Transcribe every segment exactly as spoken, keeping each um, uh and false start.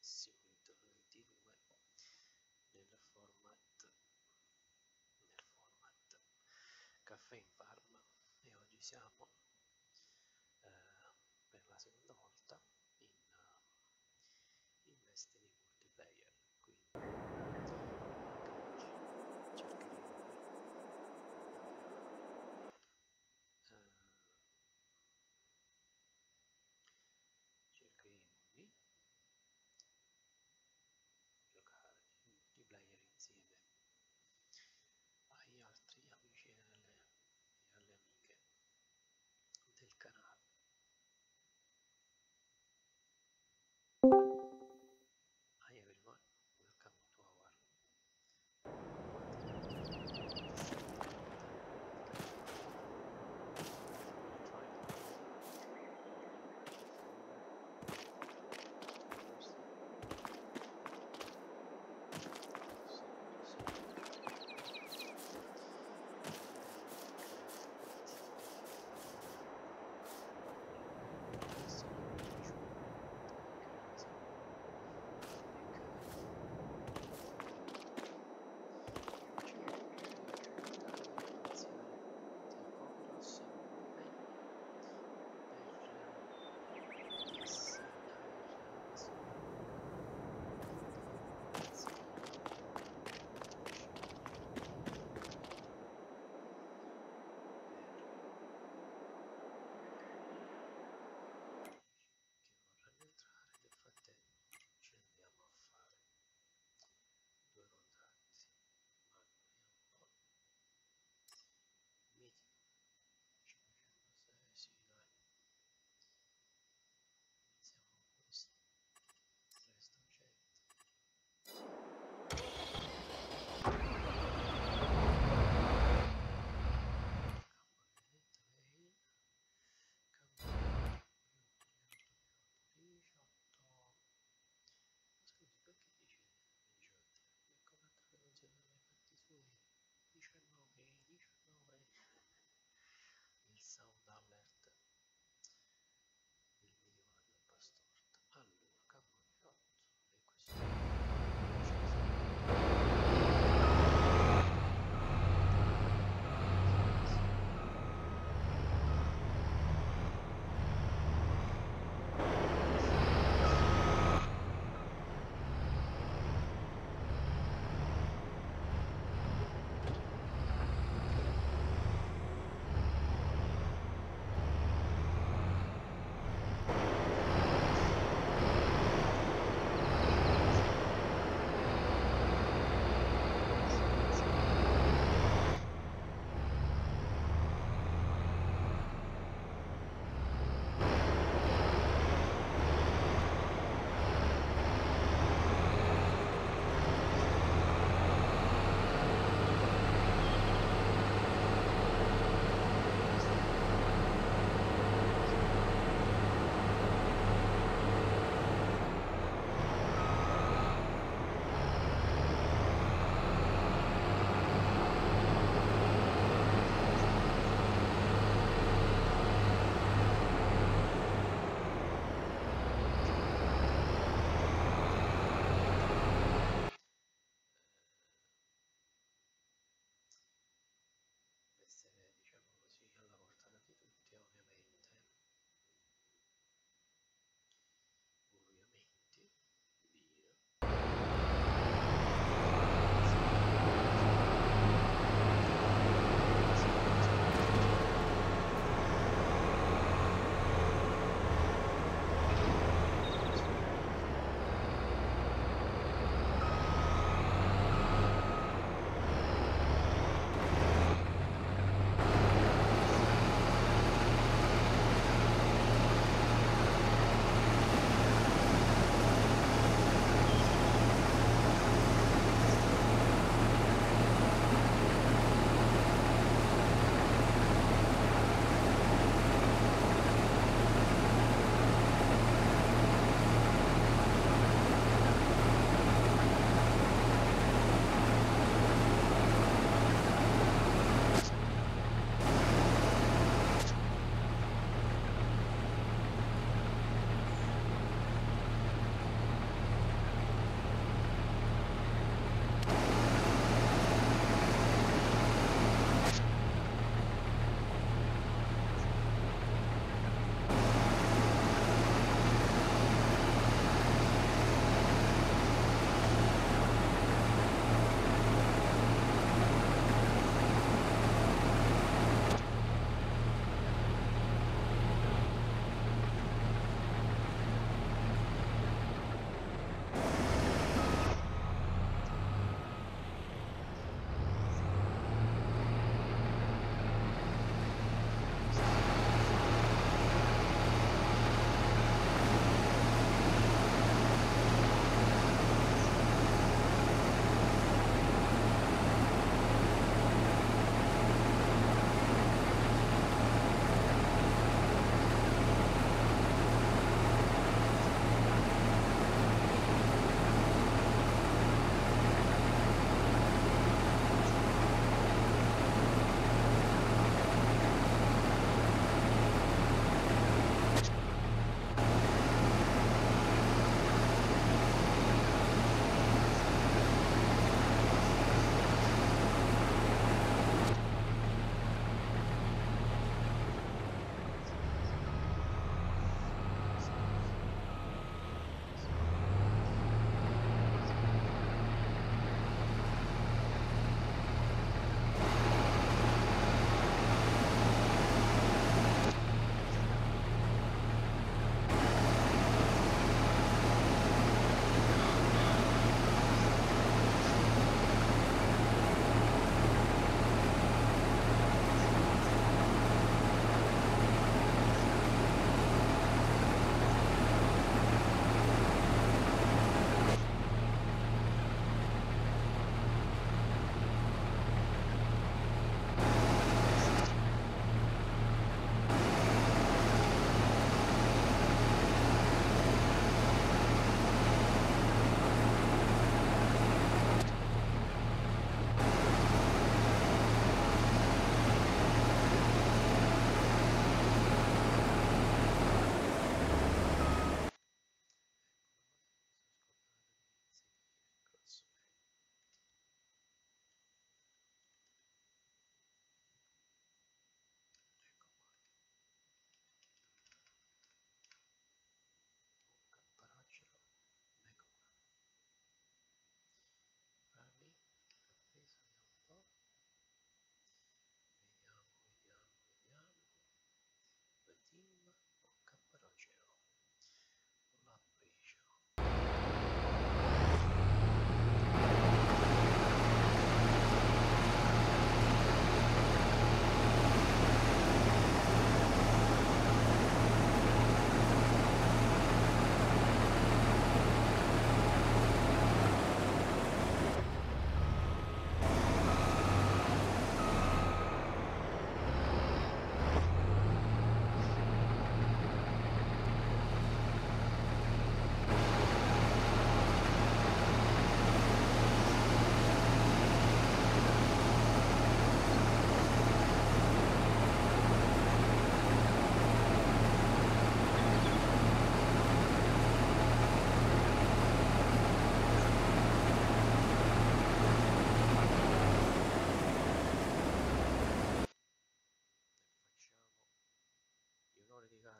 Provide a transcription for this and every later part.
benissimo il T due nel format nel format Caffè in Farm, e oggi siamo eh, per la seconda volta in, uh, in veste di multiplayer, quindi anche oggi cercheremo di uh, cercheremo di giocare in multiplayer insieme agli altri amici e alle, e alle amiche del canale.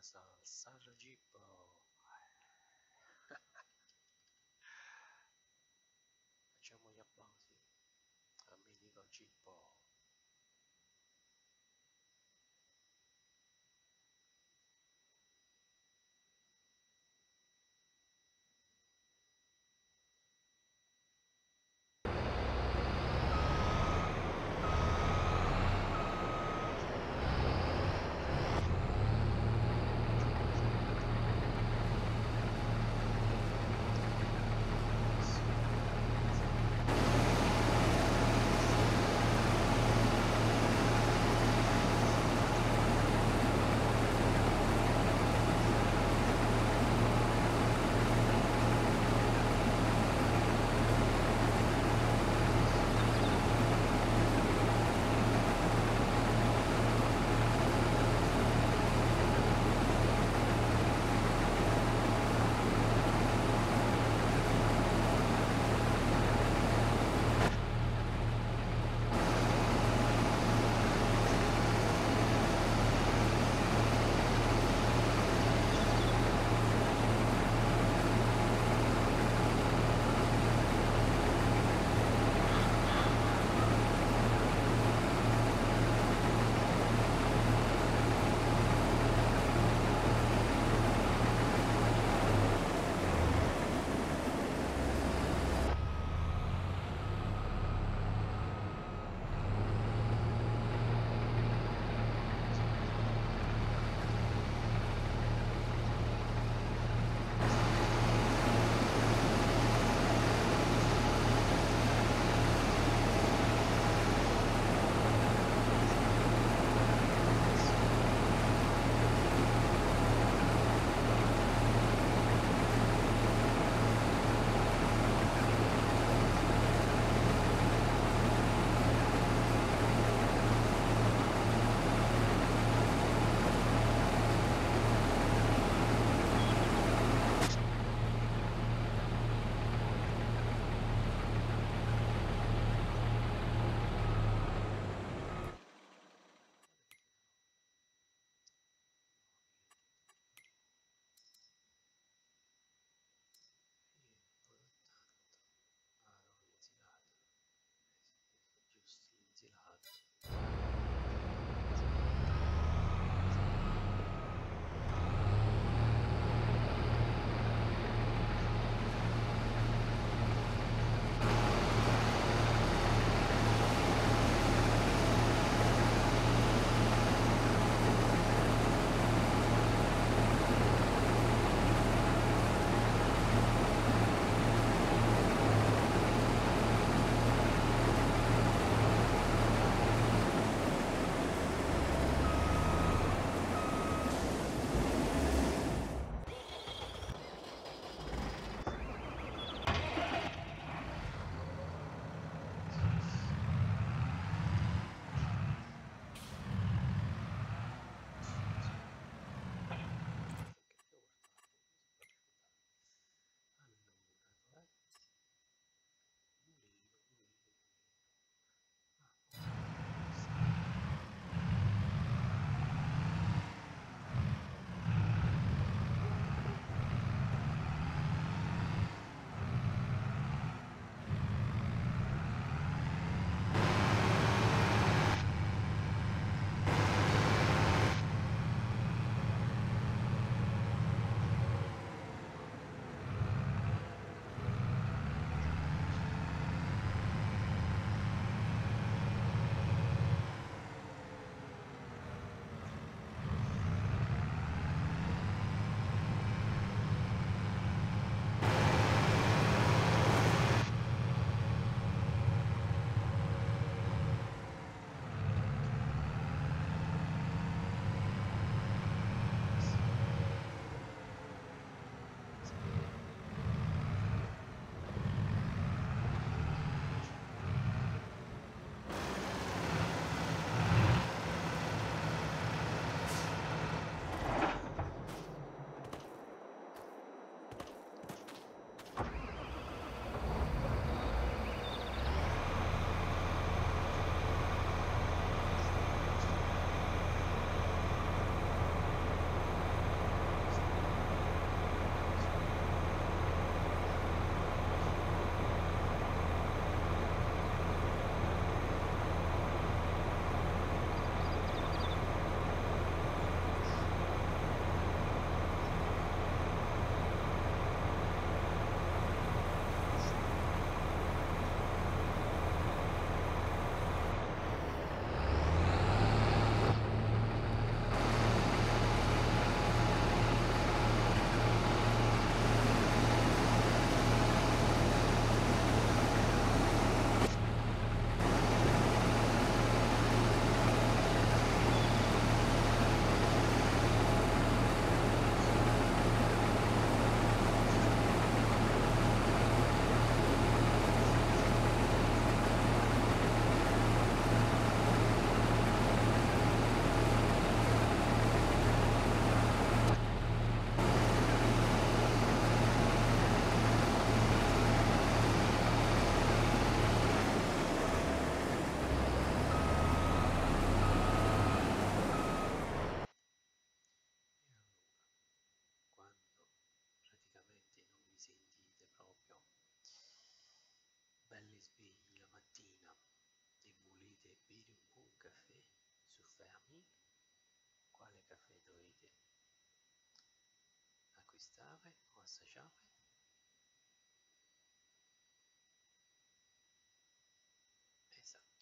salsa al gippo. Facciamo gli applausi a Mitico Gippo. stave o associate? Esatto.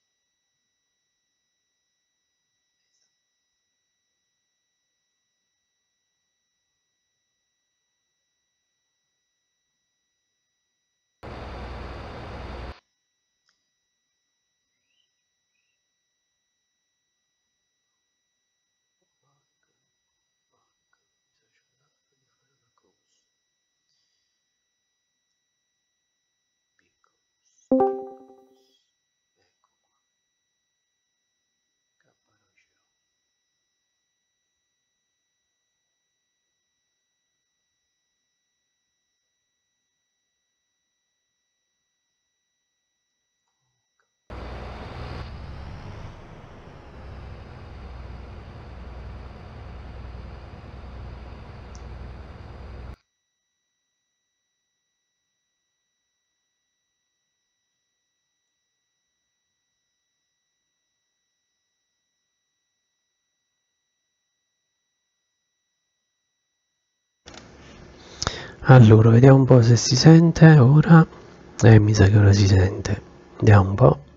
Ecco qua, cappuccino. Allora, vediamo un po' se si sente ora. Eh, mi sa che ora si sente. Vediamo un po'.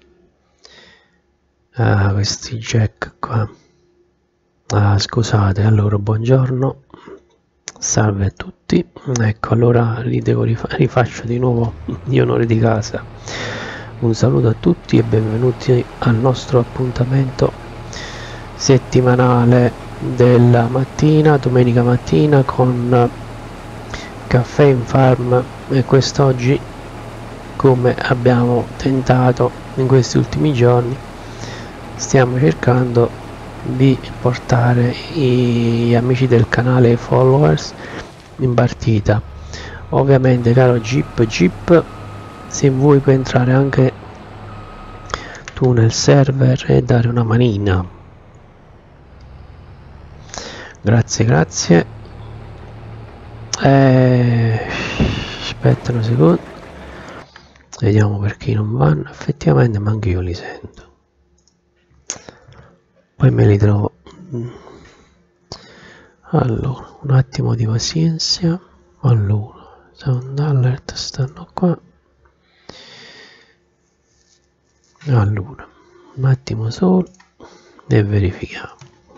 Ah, questi jack qua. Ah, scusate, allora, buongiorno. Salve a tutti. Ecco, allora li devo rifa- rifaccio di nuovo gli onori di casa. Un saluto a tutti e benvenuti al nostro appuntamento settimanale della mattina, domenica mattina, con Caffè in Farm. E quest'oggi, come abbiamo tentato in questi ultimi giorni, stiamo cercando di portare gli amici del canale, i followers, in partita. Ovviamente, caro Jeep Jeep, se vuoi puoi entrare anche tu nel server e dare una manina. Grazie, grazie. Eh, aspetta un secondo, vediamo perché non vanno. Effettivamente, ma anche io li sento. Poi me li trovo. Allora, un attimo di pazienza. Allora, sound alert stanno qua. Allora, un attimo solo e verifichiamo.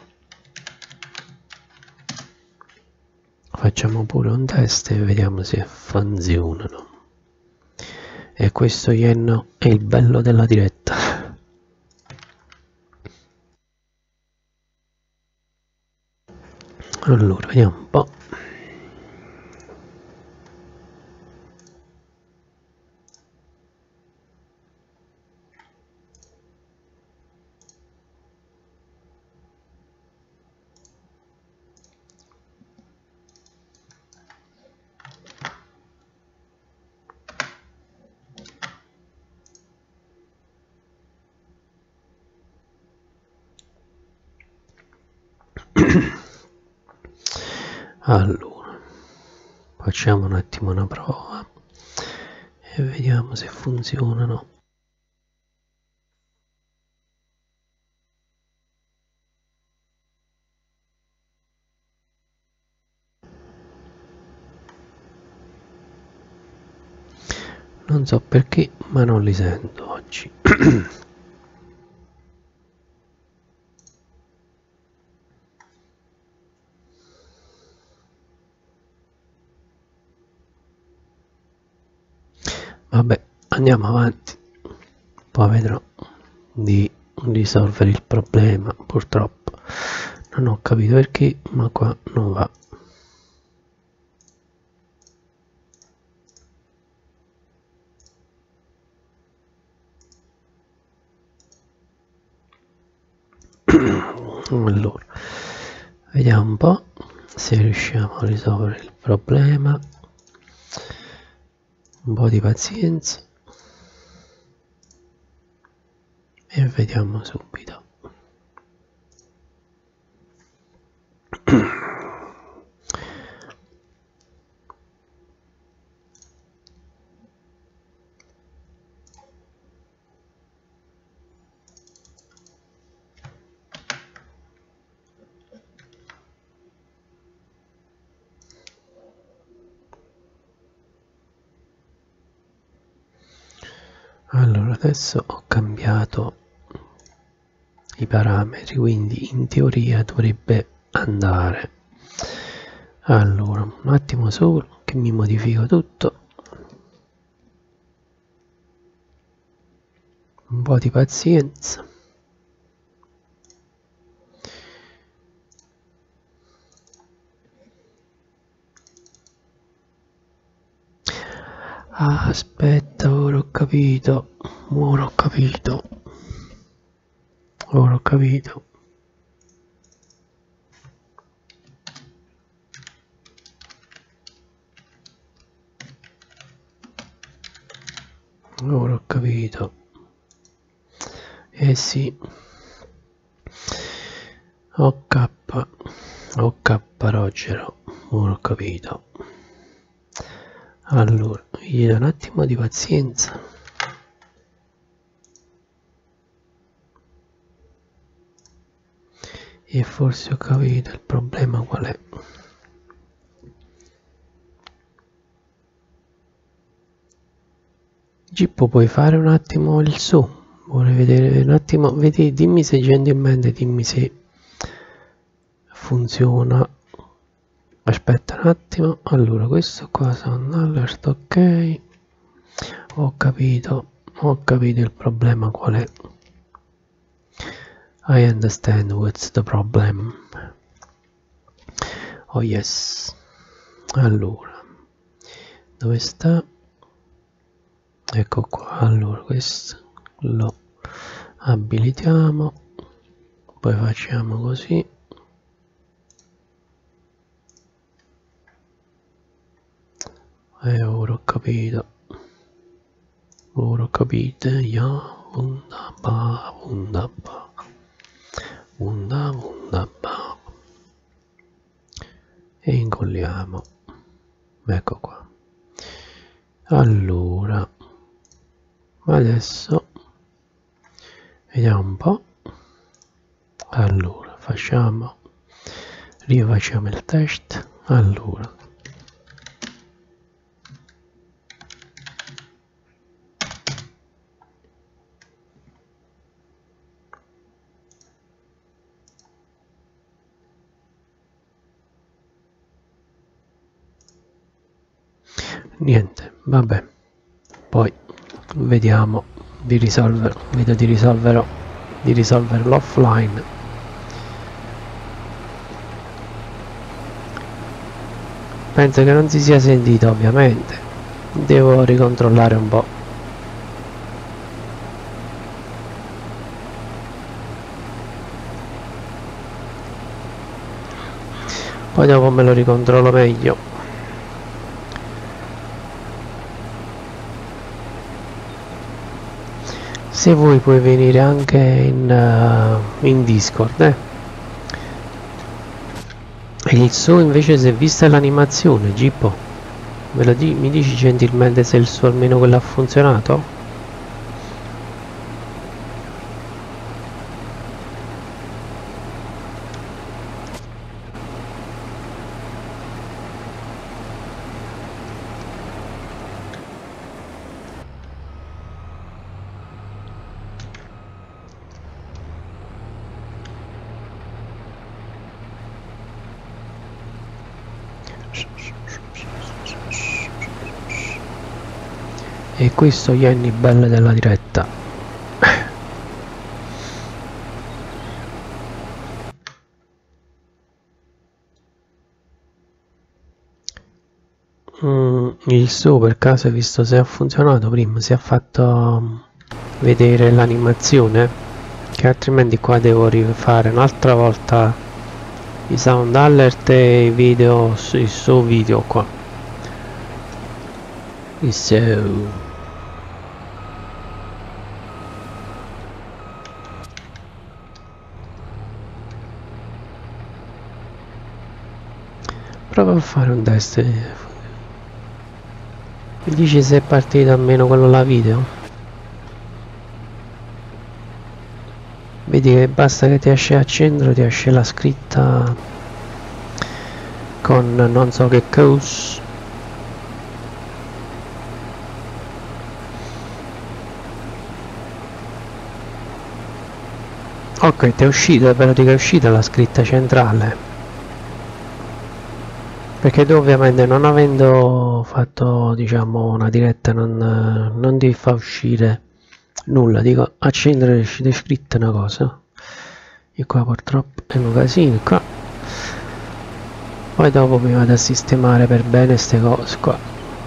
Facciamo pure un test e vediamo se funzionano. E questo Yenno è il bello della diretta. Allora, vediamo un po'. Allora, facciamo un attimo una prova e vediamo se funzionano. Non so perché, ma non li sento oggi. Vabbè, andiamo avanti, poi vedrò di risolvere il problema. Purtroppo non ho capito perché, ma qua non va. Allora, vediamo un po' se riusciamo a risolvere il problema. Un po' di pazienza e vediamo subito. Allora adesso ho cambiato i parametri, quindi in teoria dovrebbe andare. Allora un attimo solo che mi modifico tutto, un po' di pazienza. Ah, aspetta, ora ho capito, ora ho capito, ora ho capito. Ora ho capito. Eh sì. Ok, ok Rogero, ora ho capito. Allora, gli do un attimo di pazienza. E forse ho capito il problema qual è. Gippo, puoi fare un attimo il su? Vorrei vedere un attimo, vedi, dimmi se gentilmente, dimmi se funziona. Aspetta un attimo. Allora, questo qua sono alert, ok. Ho capito, ho capito il problema qual è. I understand what's the problem. Oh yes. Allora, dove sta? Ecco qua. Allora, questo lo abilitiamo, poi facciamo così. E ora ho capito. Ora ho capito. Ja, wunderbar, wunderbar. Wunda, wunderbar. E incolliamo. Ecco qua. Allora, adesso vediamo un po'. Allora, facciamo, rifacciamo il test. Allora, niente, vabbè, poi vediamo di risolvere, vedo di risolverò, di risolverlo offline. Penso che non si sia sentito, ovviamente, devo ricontrollare un po'. Poi dopo me lo ricontrollo meglio. Se vuoi puoi venire anche in, uh, in Discord, eh. E il suo invece, se vista l'animazione, Gippo, me lo di mi dici gentilmente se il suo almeno quello ha funzionato? E questo gli anni belli della diretta. mm, il suo per caso hai visto se ha funzionato prima, si è fatto vedere l'animazione, che altrimenti qua devo rifare un'altra volta i sound alert e i video, il suo video qua. Il suo prova a fare un test. Mi dici se è partito almeno quello là video? Vedi che basta che ti esce a centro, ti esce la scritta con non so che cosa. Ok, ti è uscita, però ti è uscita la scritta centrale, perché tu ovviamente non avendo fatto, diciamo, una diretta non, non ti fa uscire nulla. Dico accendere le uscite scritte una cosa, e qua purtroppo è un casino qua. Poi dopo mi vado a sistemare per bene queste cose qua.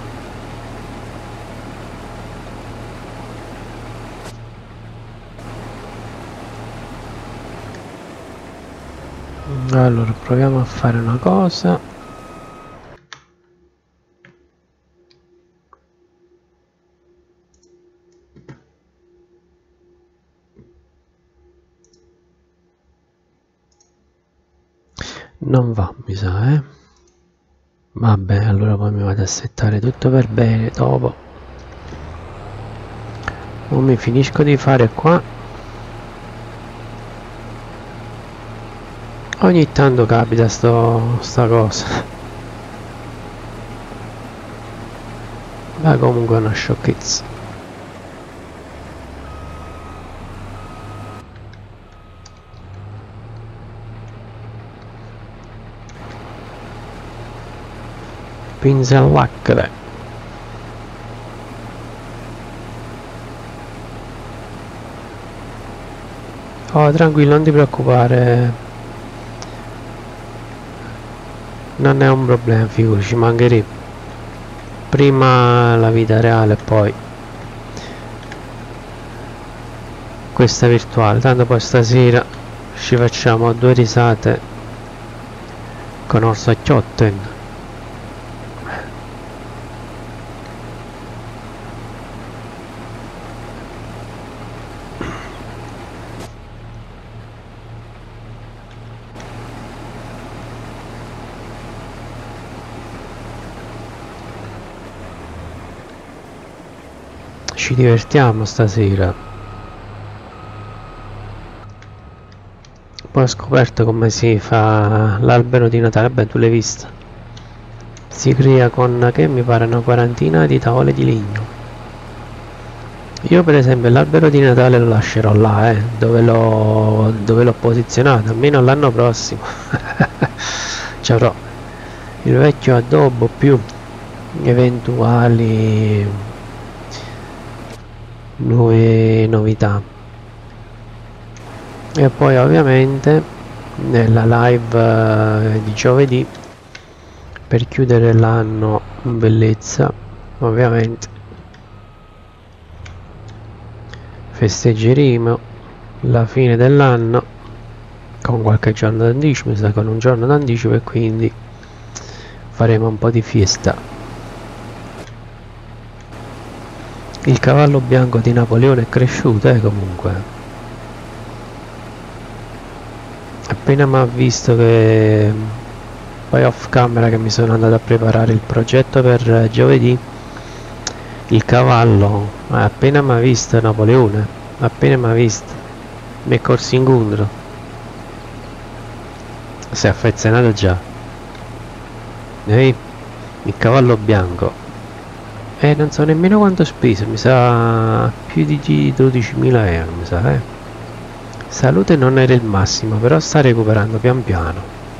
Allora proviamo a fare una cosa. Non va, mi sa, eh. Vabbè, allora poi mi vado a settare tutto per bene dopo. Non mi finisco di fare qua. Ogni tanto capita sto, sta cosa. Ma comunque è una sciocchezza. Pinzellacchere. Oh, tranquillo, non ti preoccupare. Non è un problema, figurati, ci mancherebbe. Prima la vita reale, poi questa virtuale. Tanto poi stasera ci facciamo due risate con Orso Chiotten. Ci divertiamo stasera. Poi ho scoperto come si fa l'albero di Natale. Beh, tu l'hai visto. Si crea con, che mi pare, una quarantina di tavole di legno. Io per esempio l'albero di Natale lo lascerò là, eh, dove l'ho dove l'ho posizionato, almeno l'anno prossimo. Ci avrò il vecchio addobbo più eventuali nuove novità. E poi ovviamente nella live eh, di giovedì, per chiudere l'anno in bellezza, ovviamente festeggeremo la fine dell'anno con qualche giorno d'anticipo, mi sa con un giorno d'anticipo, e quindi faremo un po' di fiesta. Il cavallo bianco di Napoleone è cresciuto, eh, comunque. Appena mi ha visto che poi off camera che mi sono andato a preparare il progetto per giovedì, il cavallo, appena mi ha visto Napoleone, appena mi ha visto, mi è corso incontro. Si è affezionato già. Ehi, il cavallo bianco. E non so nemmeno quanto ho speso, mi sa più di dodicimila euro, mi sa, eh. Salute non era il massimo, però sta recuperando pian piano.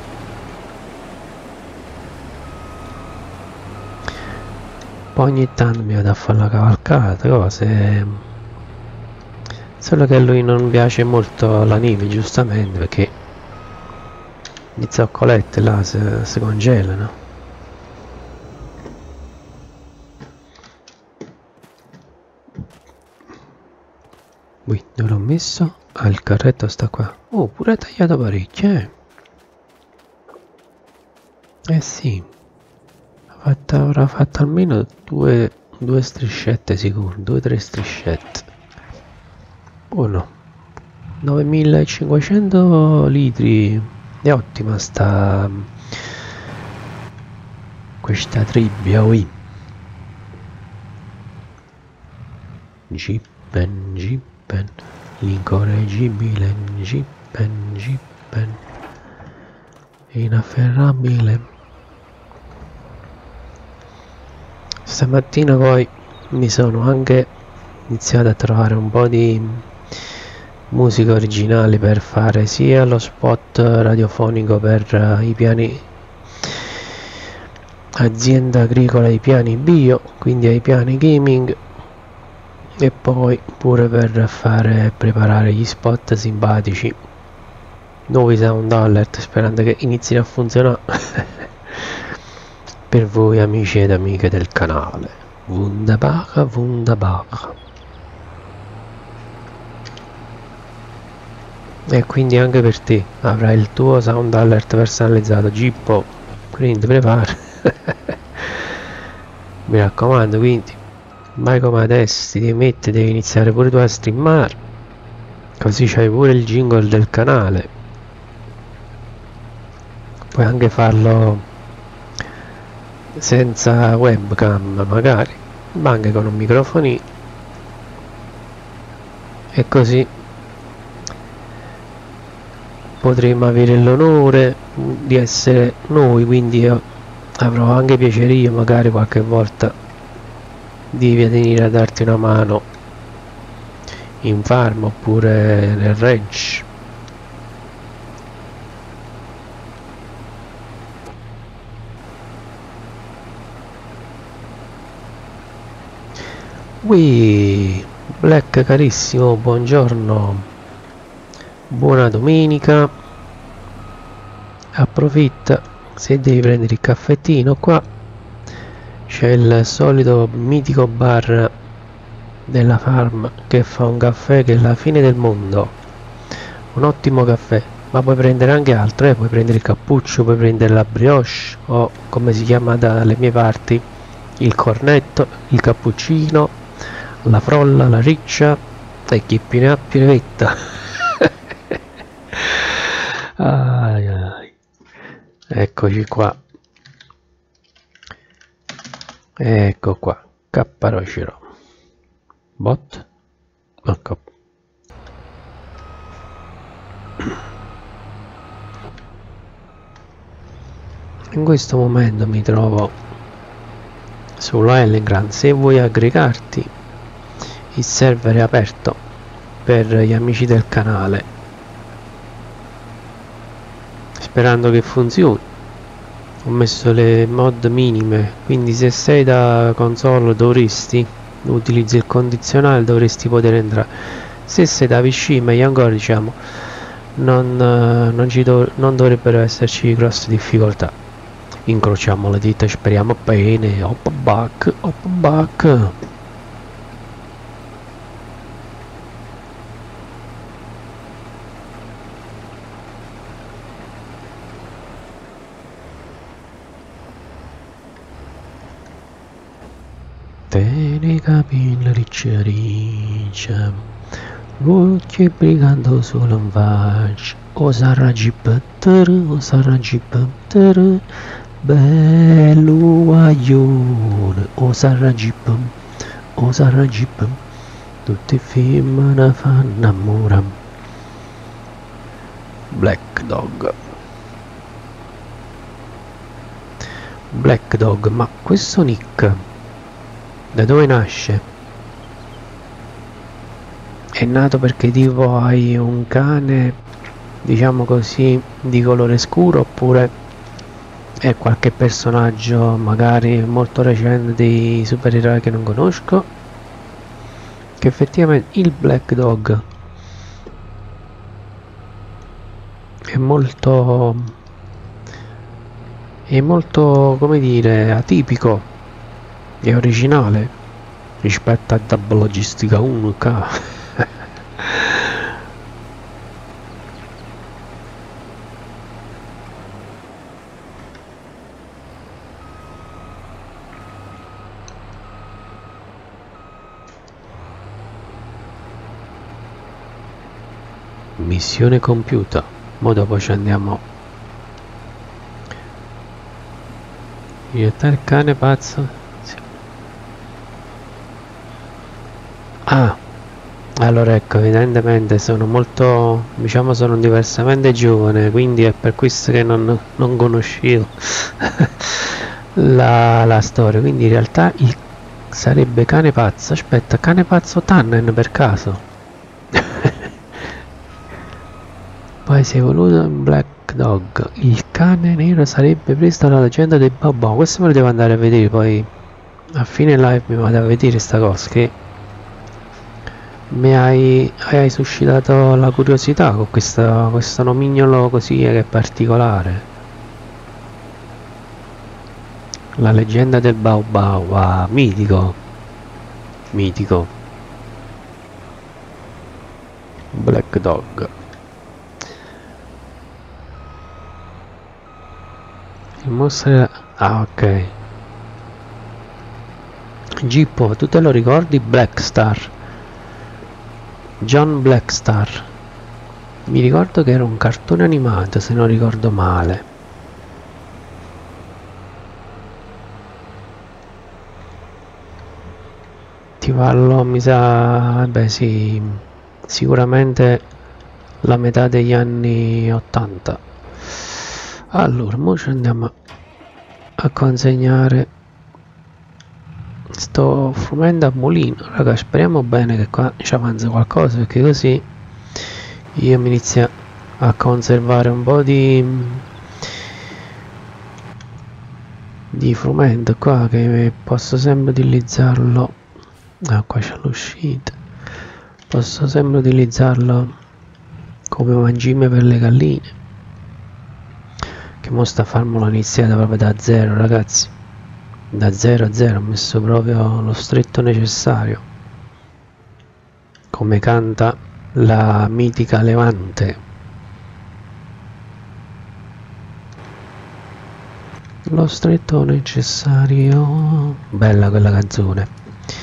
Poi ogni tanto mi vado a fare la cavalcata, cose. Solo che a lui non piace molto la neve, giustamente, perché le zoccolette là si, si congelano. Ui, dove l'ho messo? Ah, il carretto sta qua. Oh, pure tagliato parecchio, eh. Eh sì. Fatta, avrà fatto almeno due, due striscette sicuro, due o tre striscette. Oh no. novemilacinquecento litri. È ottima sta... questa tribbia, ui. Gippen, Gippen, l'incorreggibile Gippen, Gippen, inafferrabile. Stamattina poi mi sono anche iniziato a trovare un po' di musica originale per fare sia lo spot radiofonico per uh, i piani azienda agricola, i piani bio, quindi ai piani gaming, e poi pure per fare preparare gli spot simpatici, nuovi sound alert, sperando che inizino a funzionare per voi amici ed amiche del canale. Wunderbar, wunderbar. E quindi anche per te avrai il tuo sound alert personalizzato. Gippo, quindi prepara. Mi raccomando, quindi mai come adesso ti devi mettere, devi iniziare pure tu a streamare, così c'hai pure il jingle del canale. Puoi anche farlo senza webcam magari, ma anche con un microfonino, e così potremmo avere l'onore di essere noi, quindi io avrò anche piacere io magari qualche volta di venire a darti una mano in farm oppure nel ranch. Ui, Black carissimo, buongiorno, buona domenica, approfitta se devi prendere il caffettino. Qua c'è il solito mitico bar della farm che fa un caffè che è la fine del mondo, un ottimo caffè, ma puoi prendere anche altro, eh? Puoi prendere il cappuccio, puoi prendere la brioche, o come si chiama dalle mie parti il cornetto, il cappuccino, la frolla, la riccia, e chi più ne ha più ne metta. ai, ai. Eccoci qua, ecco qua, capparocero bot, ecco. In questo momento mi trovo sulla Ellengrand. Se vuoi aggregarti, il server è aperto per gli amici del canale, sperando che funzioni. Ho messo le mod minime, quindi se sei da console dovresti, utilizzi il condizionale, dovresti poter entrare. Se sei da P C meglio ancora, diciamo, non, non, ci dov non dovrebbero esserci grosse difficoltà. Incrociamo le dita e speriamo bene. Hop back, hop back. Te ne capilla riccia riccia, l'occhio brigando solo un faccia, o sarà gipper, o sarà gipper, bello guaglione, o sarà gipper, o sarà gipper, tutti i film ne fanno amore. Black Dog. Black Dog, ma questo nick da dove nasce? È nato perché tipo hai un cane, diciamo così, di colore scuro, oppure è qualche personaggio magari molto recente dei supereroi che non conosco? Che effettivamente il Black Dog è molto è molto, come dire, atipico e originale rispetto a Double Logistica uno K. Missione compiuta, mo dopo ci andiamo. Iniettare il cane pazzo. Ah, allora ecco, evidentemente sono molto, diciamo, sono diversamente giovane, quindi è per questo che non, non conoscevo la, la storia. Quindi in realtà il, sarebbe cane pazzo. Aspetta, cane pazzo Tannen per caso? Poi si è evoluto in Black Dog. Il cane nero sarebbe preso dalla leggenda del Babbo. Questo me lo devo andare a vedere, poi a fine live mi vado a vedere sta cosa, che mi hai, hai suscitato la curiosità con questa, questo nomignolo così che è particolare. La leggenda del Baobab, wow, mitico, mitico. Black Dog. Il mostro... ah, ok. Gippo, tu te lo ricordi? Blackstar. John Blackstar. Mi ricordo che era un cartone animato, se non ricordo male. Ti parlo, mi sa... beh sì, sicuramente la metà degli anni ottanta. Allora, ora ci andiamo a consegnare sto frumento a mulino. Raga, speriamo bene che qua ci avanza qualcosa, perché così io mi inizio a conservare un po' di di frumento qua, che posso sempre utilizzarlo. Ah, qua c'è l'uscita. Posso sempre utilizzarlo come mangime per le galline, che mo sta farmela iniziata proprio da zero, ragazzi. Da zero a zero ho messo proprio lo stretto necessario, come canta la mitica Levante. Lo stretto necessario, bella quella canzone.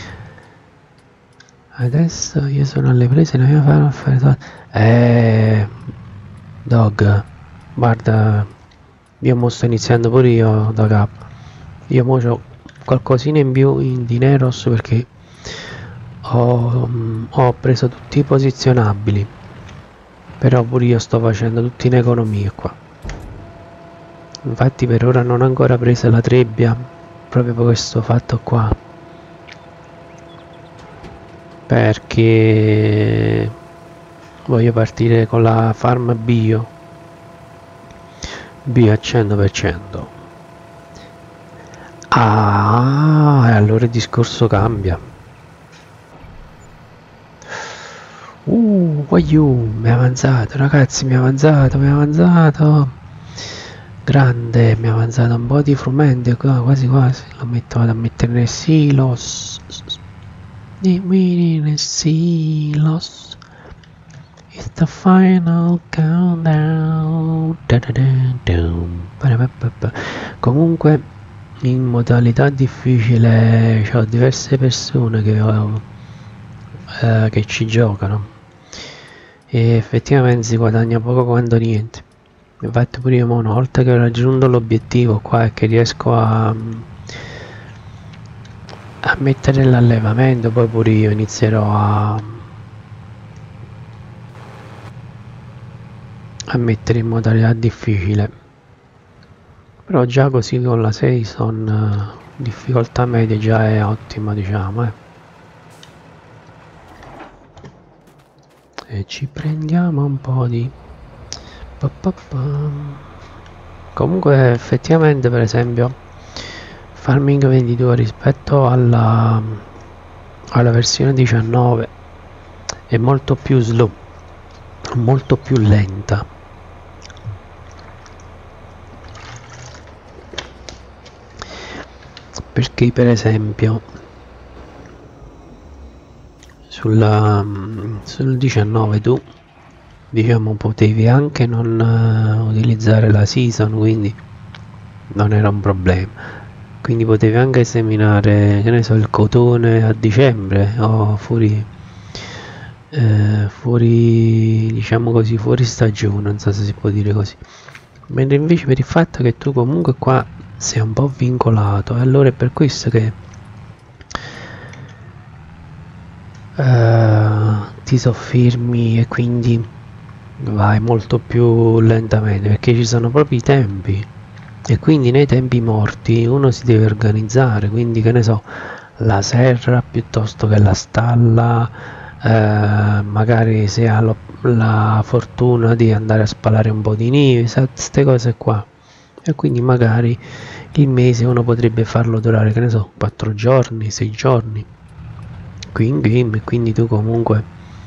Adesso io sono alle prese, la mia farm affare. Eh, Dog, guarda, io mo sto iniziando pure io da capo. Io mo c'ho qualcosina in più in Dineros, perché ho, ho preso tutti i posizionabili, però pure io sto facendo tutti in economia qua. Infatti per ora non ho ancora preso la trebbia, proprio per questo fatto qua, perché voglio partire con la farm bio bio al cento per cento. Ah, e allora il discorso cambia. Uh, voglio, mi è avanzato, ragazzi, mi è avanzato, mi è avanzato. Grande, mi è avanzato un po' di frumento qua, quasi quasi. Lo metto, vado a mettere nel silos. Nel silos. It's the final countdown. Da da da da. Comunque, in modalità difficile ho diverse persone che, ho, eh, che ci giocano, e effettivamente si guadagna poco quanto niente. Infatti pure io una volta che ho raggiunto l'obiettivo qua e che riesco a, a mettere l'allevamento, poi pure io inizierò a, a mettere in modalità difficile. Però già così con la season difficoltà media già è ottima, diciamo, eh. E ci prendiamo un po' di pa pa pa. Comunque effettivamente, per esempio, Farming ventidue rispetto alla alla versione diciannove è molto più slow, molto più lenta. Perché per esempio sulla, sul diciannove tu, diciamo, potevi anche non uh, utilizzare la season, quindi non era un problema, quindi potevi anche seminare, che ne so, il cotone a dicembre o fuori eh, fuori, diciamo così, fuori stagione, non so se si può dire così. Mentre invece per il fatto che tu comunque qua sei un po' vincolato, e allora è per questo che uh, ti soffermi e quindi vai molto più lentamente, perché ci sono proprio i tempi, e quindi nei tempi morti uno si deve organizzare, quindi che ne so, la serra piuttosto che la stalla, eh, magari se ha lo, la fortuna di andare a spalare un po' di neve, queste cose qua, e quindi magari il mese uno potrebbe farlo durare, che ne so, quattro giorni, sei giorni qui in game, e quindi tu comunque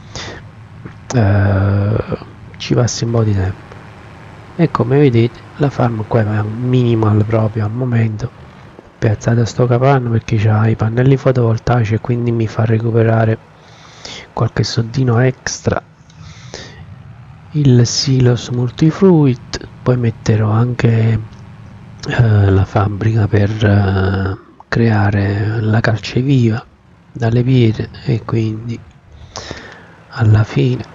eh, ci passi un po' di tempo. E come vedete la farm qua è minimal proprio al momento, piazzata sto capanno perché c'ha i pannelli fotovoltaici e quindi mi fa recuperare qualche soldino extra. Il silos multifruit, poi metterò anche eh, la fabbrica per eh, creare la calceviva dalle pietre, e quindi alla fine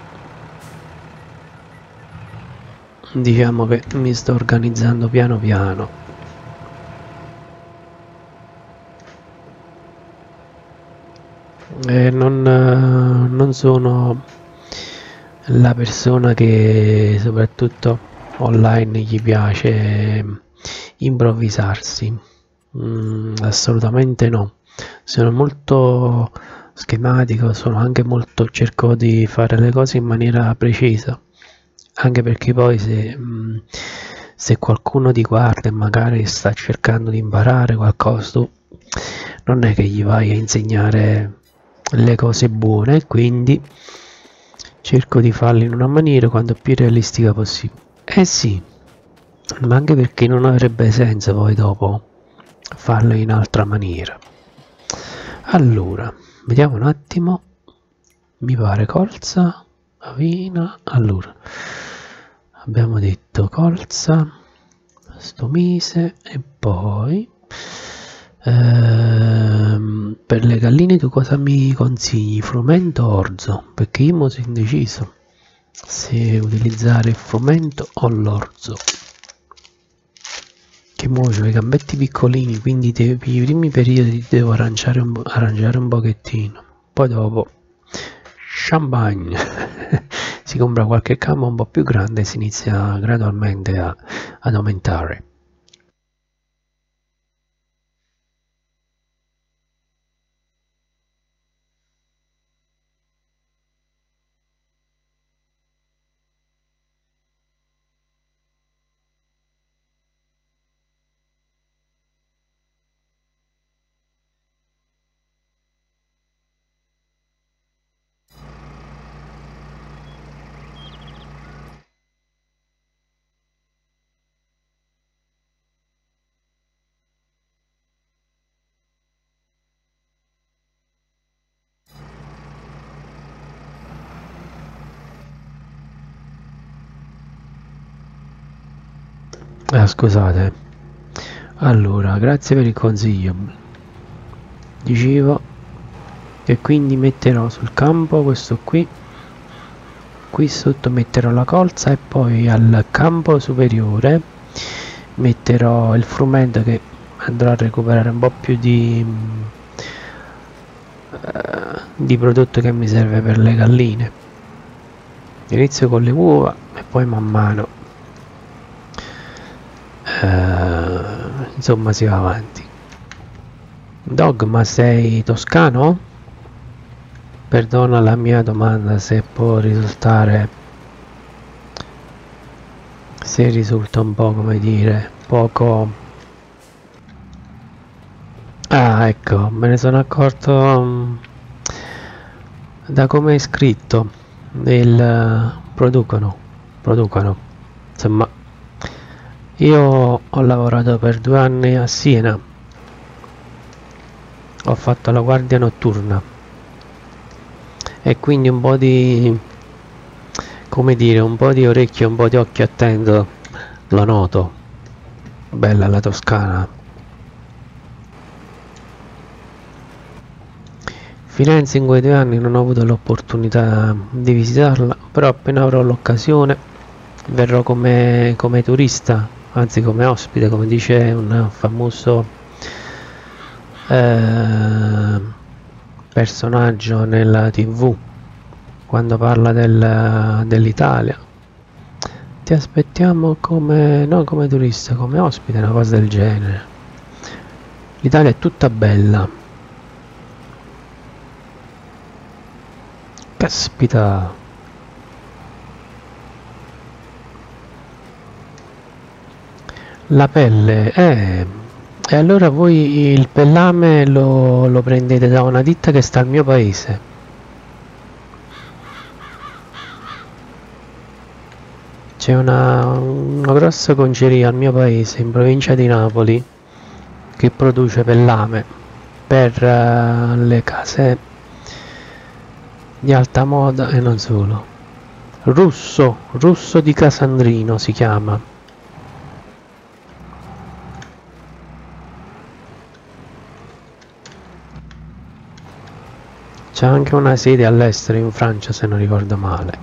diciamo che mi sto organizzando piano piano. E non, non sono la persona che soprattutto online gli piace improvvisarsi, mm, assolutamente no. Sono molto schematico, sono anche molto, cerco di fare le cose in maniera precisa, anche perché poi se, mh, se qualcuno ti guarda e magari sta cercando di imparare qualcosa, tu non è che gli vai a insegnare le cose buone, quindi cerco di farle in una maniera quanto più realistica possibile. Eh sì, ma anche perché non avrebbe senso poi dopo farlo in altra maniera. Allora, vediamo un attimo, mi pare colza, avena, allora abbiamo detto colza, stomise, e poi ehm, per le galline tu cosa mi consigli, frumento o orzo? Perché io mi sono indeciso se utilizzare il frumento o l'orzo, che muoio i gambetti piccolini, quindi per i primi periodi devo arrangiare un, arrangiare un pochettino, poi dopo champagne. Si compra qualche campo un po' più grande e si inizia gradualmente a, ad aumentare. Ah, scusate, allora grazie per il consiglio. Dicevo che quindi metterò sul campo questo qui, qui sotto metterò la colza, e poi al campo superiore metterò il frumento che andrò a recuperare un po' più di, uh, di prodotto che mi serve per le galline. Inizio con le uova e poi man mano Uh, insomma si va avanti. Dog, ma sei toscano? Perdona la mia domanda se può risultare, se risulta un po', come dire, poco. Ah, ecco, me ne sono accorto um, da come è scritto il uh, producono producono insomma. Io ho lavorato per due anni a Siena, ho fatto la guardia notturna e quindi un po' di, come dire, un po' di orecchio, un po' di occhio attento lo noto. Bella la Toscana. Firenze in quei due anni non ho avuto l'opportunità di visitarla, però appena avrò l'occasione verrò come, come turista, anzi come ospite, come dice un famoso eh, personaggio nella tv quando parla del, dell'Italia. Ti aspettiamo come, non come turista, come ospite, una cosa del genere. L'Italia è tutta bella. Caspita. La pelle, eh. E allora voi il pellame lo, lo prendete da una ditta che sta al mio paese. C'è una, una grossa conceria al mio paese, in provincia di Napoli, che produce pellame per uh, le case di alta moda e non solo. Russo, Russo di Casandrino si chiama. C'è anche una sede all'estero in Francia, se non ricordo male.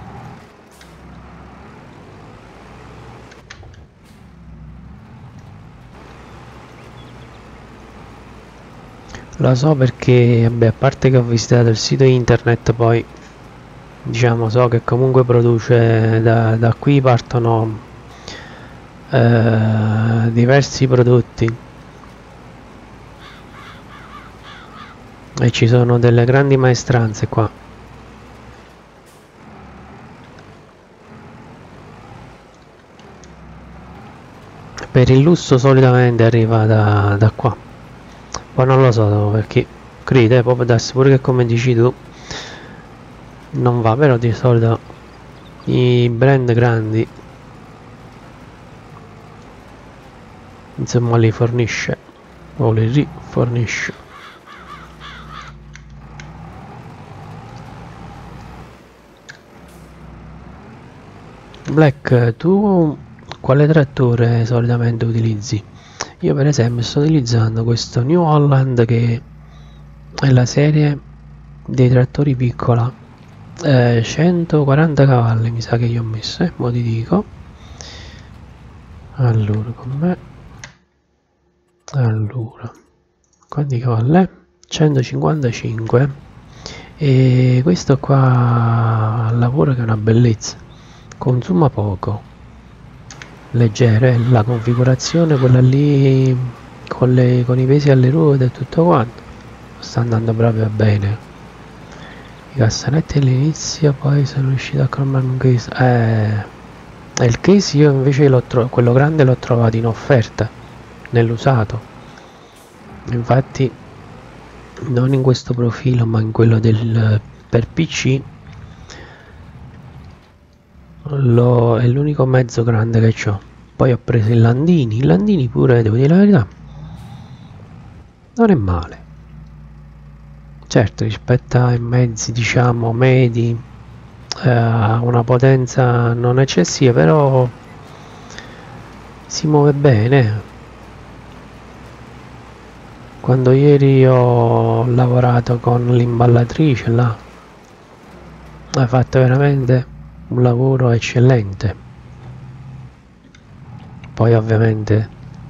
Lo so perché, beh, a parte che ho visitato il sito internet, poi diciamo so che comunque produce, da, da qui partono eh, diversi prodotti e ci sono delle grandi maestranze qua. Per il lusso solitamente arriva da, da qua, poi non lo so perché crede, può darsi pure che come dici tu non va, però di solito i brand grandi insomma li fornisce o li rifornisce. Black, tu quale trattore solitamente utilizzi? Io per esempio sto utilizzando questo New Holland, che è la serie dei trattori piccola, eh, centoquaranta cavalli mi sa che io ho messo, eh, mo ti dico. Allora, con me, allora, quanti cavalli è? centocinquantacinque, e questo qua lavora che è una bellezza, consuma poco, leggero, eh? La configurazione quella lì con, le, con i pesi alle ruote e tutto quanto sta andando proprio bene. I cassonetti all'inizio, poi sono riuscito a cromarmi un case, eh, il case io invece l'ho trovato, quello grande l'ho trovato in offerta nell'usato, infatti non in questo profilo ma in quello del per P C. Lo, è l'unico mezzo grande che ho. Poi ho preso il Landini, il Landini pure, devo dire la verità, non è male, certo rispetto ai mezzi diciamo medi, eh, una potenza non eccessiva, però si muove bene. Quando ieri ho lavorato con l'imballatrice là, ha fatto veramente un lavoro eccellente. Poi ovviamente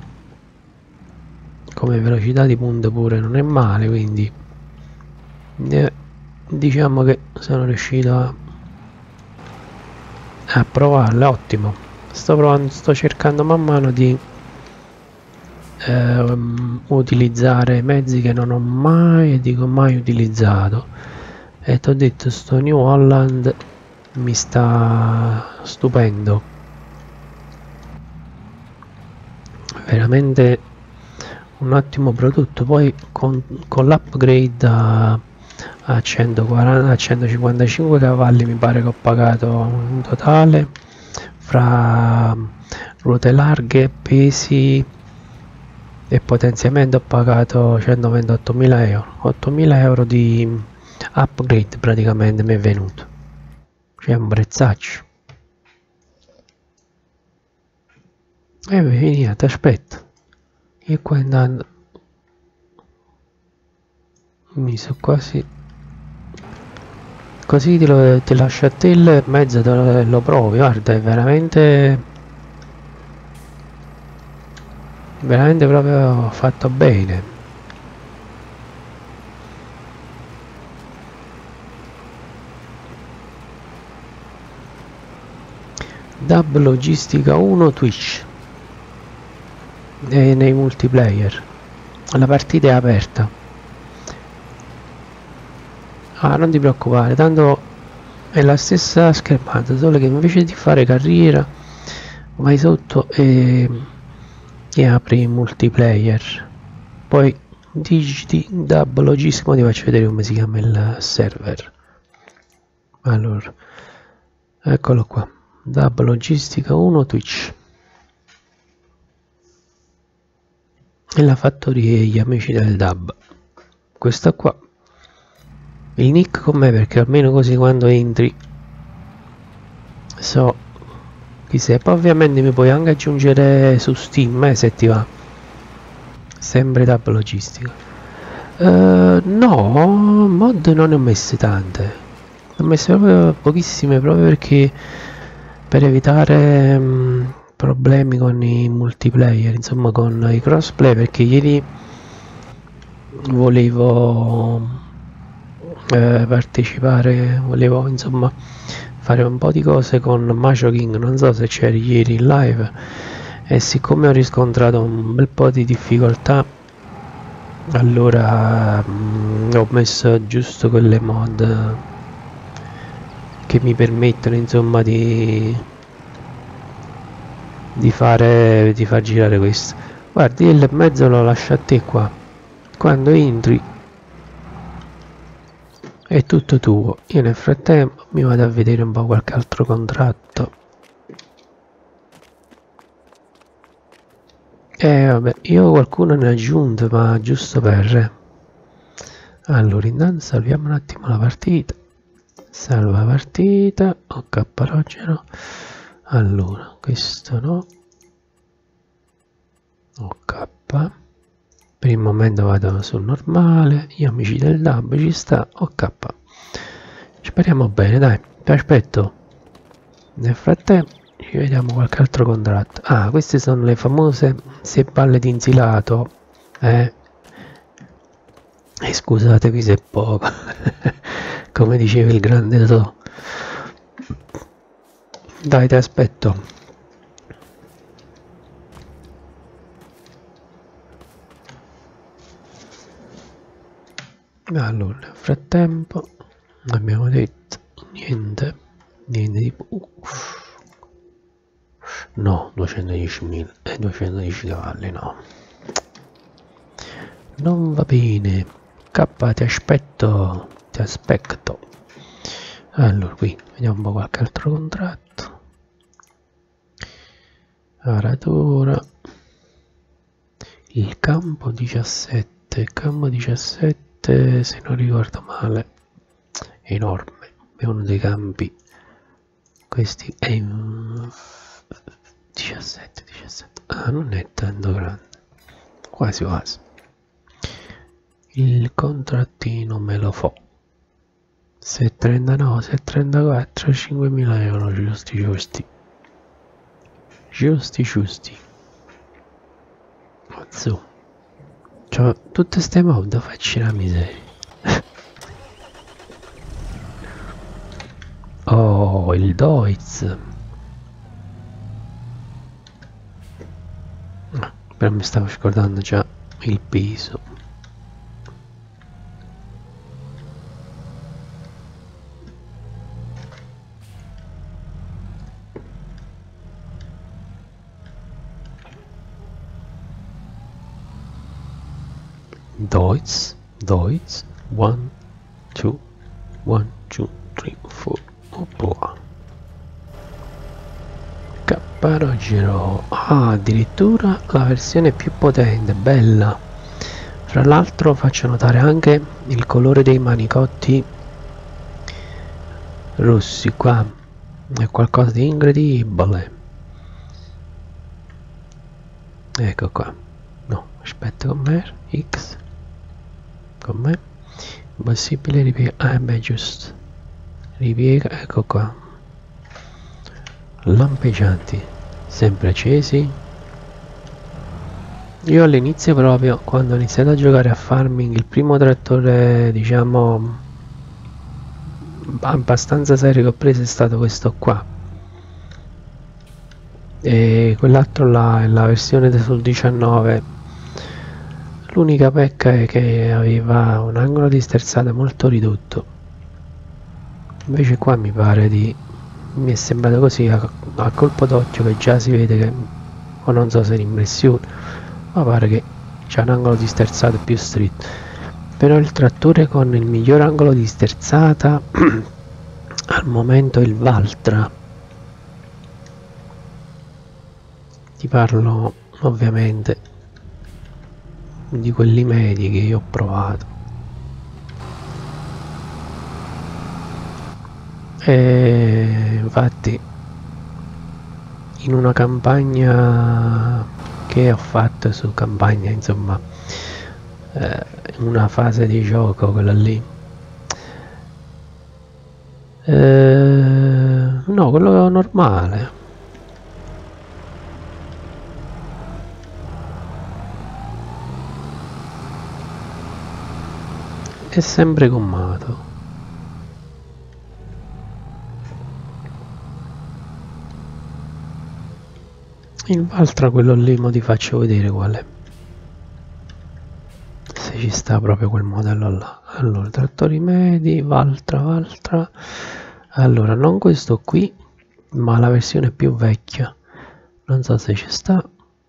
come velocità di punta pure non è male, quindi eh, diciamo che sono riuscito a, a provarla. Ottimo, sto provando, sto cercando man mano di eh, utilizzare mezzi che non ho mai e dico mai utilizzato, e ti ho detto sto New Holland mi sta stupendo, veramente un ottimo prodotto. Poi con, con l'upgrade a, a centoquaranta, a centocinquantacinque cavalli mi pare che ho pagato in totale fra ruote larghe, pesi e potenziamento, ho pagato centoventottomila euro, ottomila euro di upgrade praticamente mi è venuto. C'è un prezzaccio. E via, ti aspetto. Io qua andando mi so quasi, così te lo, te lascio a te il mezzo, te lo, lo provi, guarda, è veramente veramente proprio fatto bene. Dub Logistica uno Twitch, e nei multiplayer la partita è aperta. Ah, non ti preoccupare, tanto è la stessa schermata, solo che invece di fare carriera vai sotto e, e apri multiplayer, poi digiti Dub Logistic, ti faccio vedere come si chiama il server. Allora, eccolo qua, Dub Logistica uno Twitch, e la fattoria degli amici del Dub, questa qua, il nick con me, perché almeno così quando entri so chi sei. Poi ovviamente mi puoi anche aggiungere su Steam eh, se ti va, sempre Dub Logistica. Uh, no, mod non ne ho messe tante, ne ho messe proprio pochissime, proprio perché per evitare um, problemi con i multiplayer, insomma con i crossplay, perché ieri volevo eh, partecipare, volevo insomma fare un po' di cose con Macho King, non so se c'eri ieri in live, e siccome ho riscontrato un bel po' di difficoltà, allora mh, ho messo giusto quelle mod che mi permettono insomma di di fare di far girare questo. Guardi, il mezzo lo lascio a te qua, quando entri è tutto tuo. Io nel frattempo mi vado a vedere un po' qualche altro contratto. E eh, vabbè, io qualcuno ne ho aggiunto, ma giusto per... Allora, intanto salviamo un attimo la partita. Salva partita. Ok, parogeno. Allora, questo no. Ok. Per il momento vado sul normale. Gli amici del Dub ci sta. Ok. Speriamo bene, dai. Ti aspetto. Nel frattempo ci vediamo qualche altro contratto. Ah, queste sono le famose sei palle di insilato. Eh. E scusatevi se è poco. Come diceva il grande So. Dai, ti aspetto. Allora, nel frattempo abbiamo detto niente, niente di... Uff. No, duecentodiecimila e duecentodieci cavalli, no. Non va bene. K, ti aspetto, ti aspetto. Allora, qui vediamo un po' qualche altro contratto. Aratura. Il campo diciassette, il campo diciassette, se non ricordo male, è enorme. È uno dei campi. Questi è un... diciassette, diciassette. Ah, non è tanto grande. Quasi quasi. Il contrattino me lo fa. Se trentanove, se trentaquattro, cinquemila euro giusti giusti. Giusti giusti. Mazzo. Cioè, tutte ste mod facci la miseria. Oh, il Deutz. Però mi stavo scordando già il peso. Deutz, Deutz, one, two, one, two, three, four. Oppoa. Capparogero. Ah, addirittura la versione più potente, bella. Fra l'altro faccio notare anche il colore dei manicotti rossi qua. È qualcosa di incredibile. Ecco qua. No, aspetta, com'è? X. Com'è? Possibile ripiega. Ah, beh, giusto. Ripiega, ecco qua. Lampeggianti, sempre accesi. Io all'inizio, proprio quando ho iniziato a giocare a farming, il primo trattore diciamo abbastanza serio che ho preso è stato questo qua, e quell'altro là è la versione sul diciannove. L'unica pecca è che aveva un angolo di sterzata molto ridotto, Invece qua mi pare di mi è sembrato così a, a colpo d'occhio che già si vede che, o non so se è l'impressione, ma pare che c'è un angolo di sterzata più stretto. Però il trattore con il miglior angolo di sterzata al momento è il Valtra. Ti parlo ovviamente di quelli medi che io ho provato. E infatti in una campagna che ho fatto su campagna, insomma, eh, in una fase di gioco, quella lì, eh, no, quello normale, è sempre gommato. Il Valtra, quello lì, mo ti faccio vedere qual è, se ci sta proprio quel modello là. Allora, trattori medi, Valtra, Valtra, allora non questo qui, ma la versione più vecchia, non so se ci sta.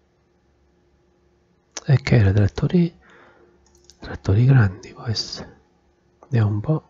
E che era trattori trattori grandi, può essere, vediamo un po'.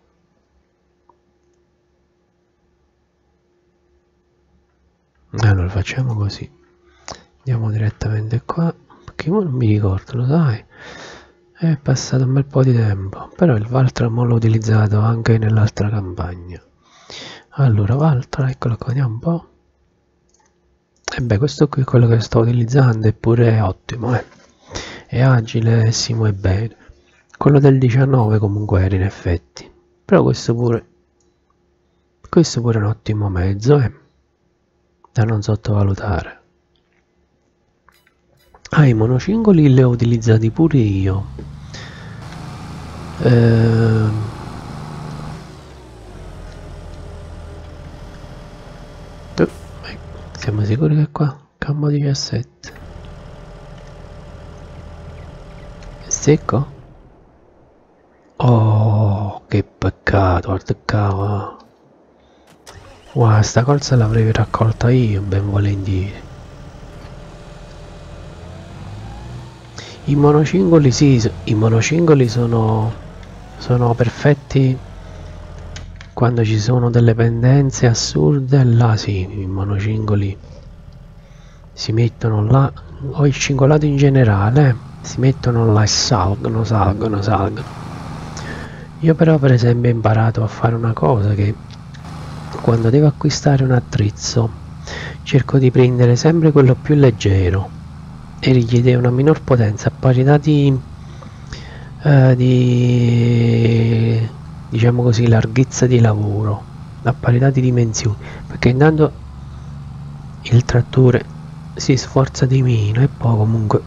Allora facciamo così, andiamo direttamente qua, perché io non mi ricordo, lo sai, è passato un bel po' di tempo, però il Valtra mo l'ho utilizzato anche nell'altra campagna. Allora Valtra, eccolo qua, vediamo un po'. E beh, questo qui è quello che sto utilizzando, eppure è ottimo, eh. È agile e si muove bene. Quello del diciannove comunque era in effetti, però questo pure questo pure è un ottimo mezzo, eh, da non sottovalutare. Ah, i monocingoli li ho utilizzati pure io. Ehm... Uh, siamo sicuri che qua? Campo diciassette. È secco? Oh, che peccato, guarda cavolo. Wow, sta colza l'avrei raccolta io, ben volentieri. I monocingoli sì, i monocingoli sono, sono perfetti quando ci sono delle pendenze assurde, là sì, i monocingoli si mettono là, o il cingolato in generale, eh, si mettono là e salgono, salgono, salgono. Io però per esempio ho imparato a fare una cosa, che quando devo acquistare un attrezzo cerco di prendere sempre quello più leggero e richiede una minor potenza a parità di, eh, di diciamo così, larghezza di lavoro, a parità di dimensioni, perché intanto il trattore si sforza di meno e poi comunque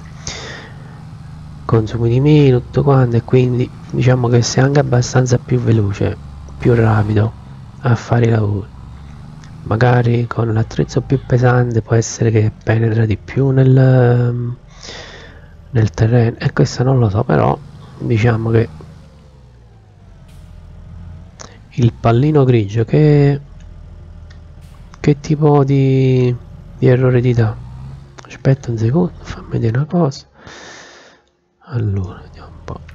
consumi di meno, tutto quanto, e quindi diciamo che sei anche abbastanza più veloce, più rapido a fare i lavori. Magari con l'attrezzo più pesante può essere che penetra di più nel, nel terreno, e questo non lo so, però diciamo che il pallino grigio che, che tipo di, di errore ti dà? Aspetta un secondo, fammi vedere una cosa. Allora, vediamo un po'.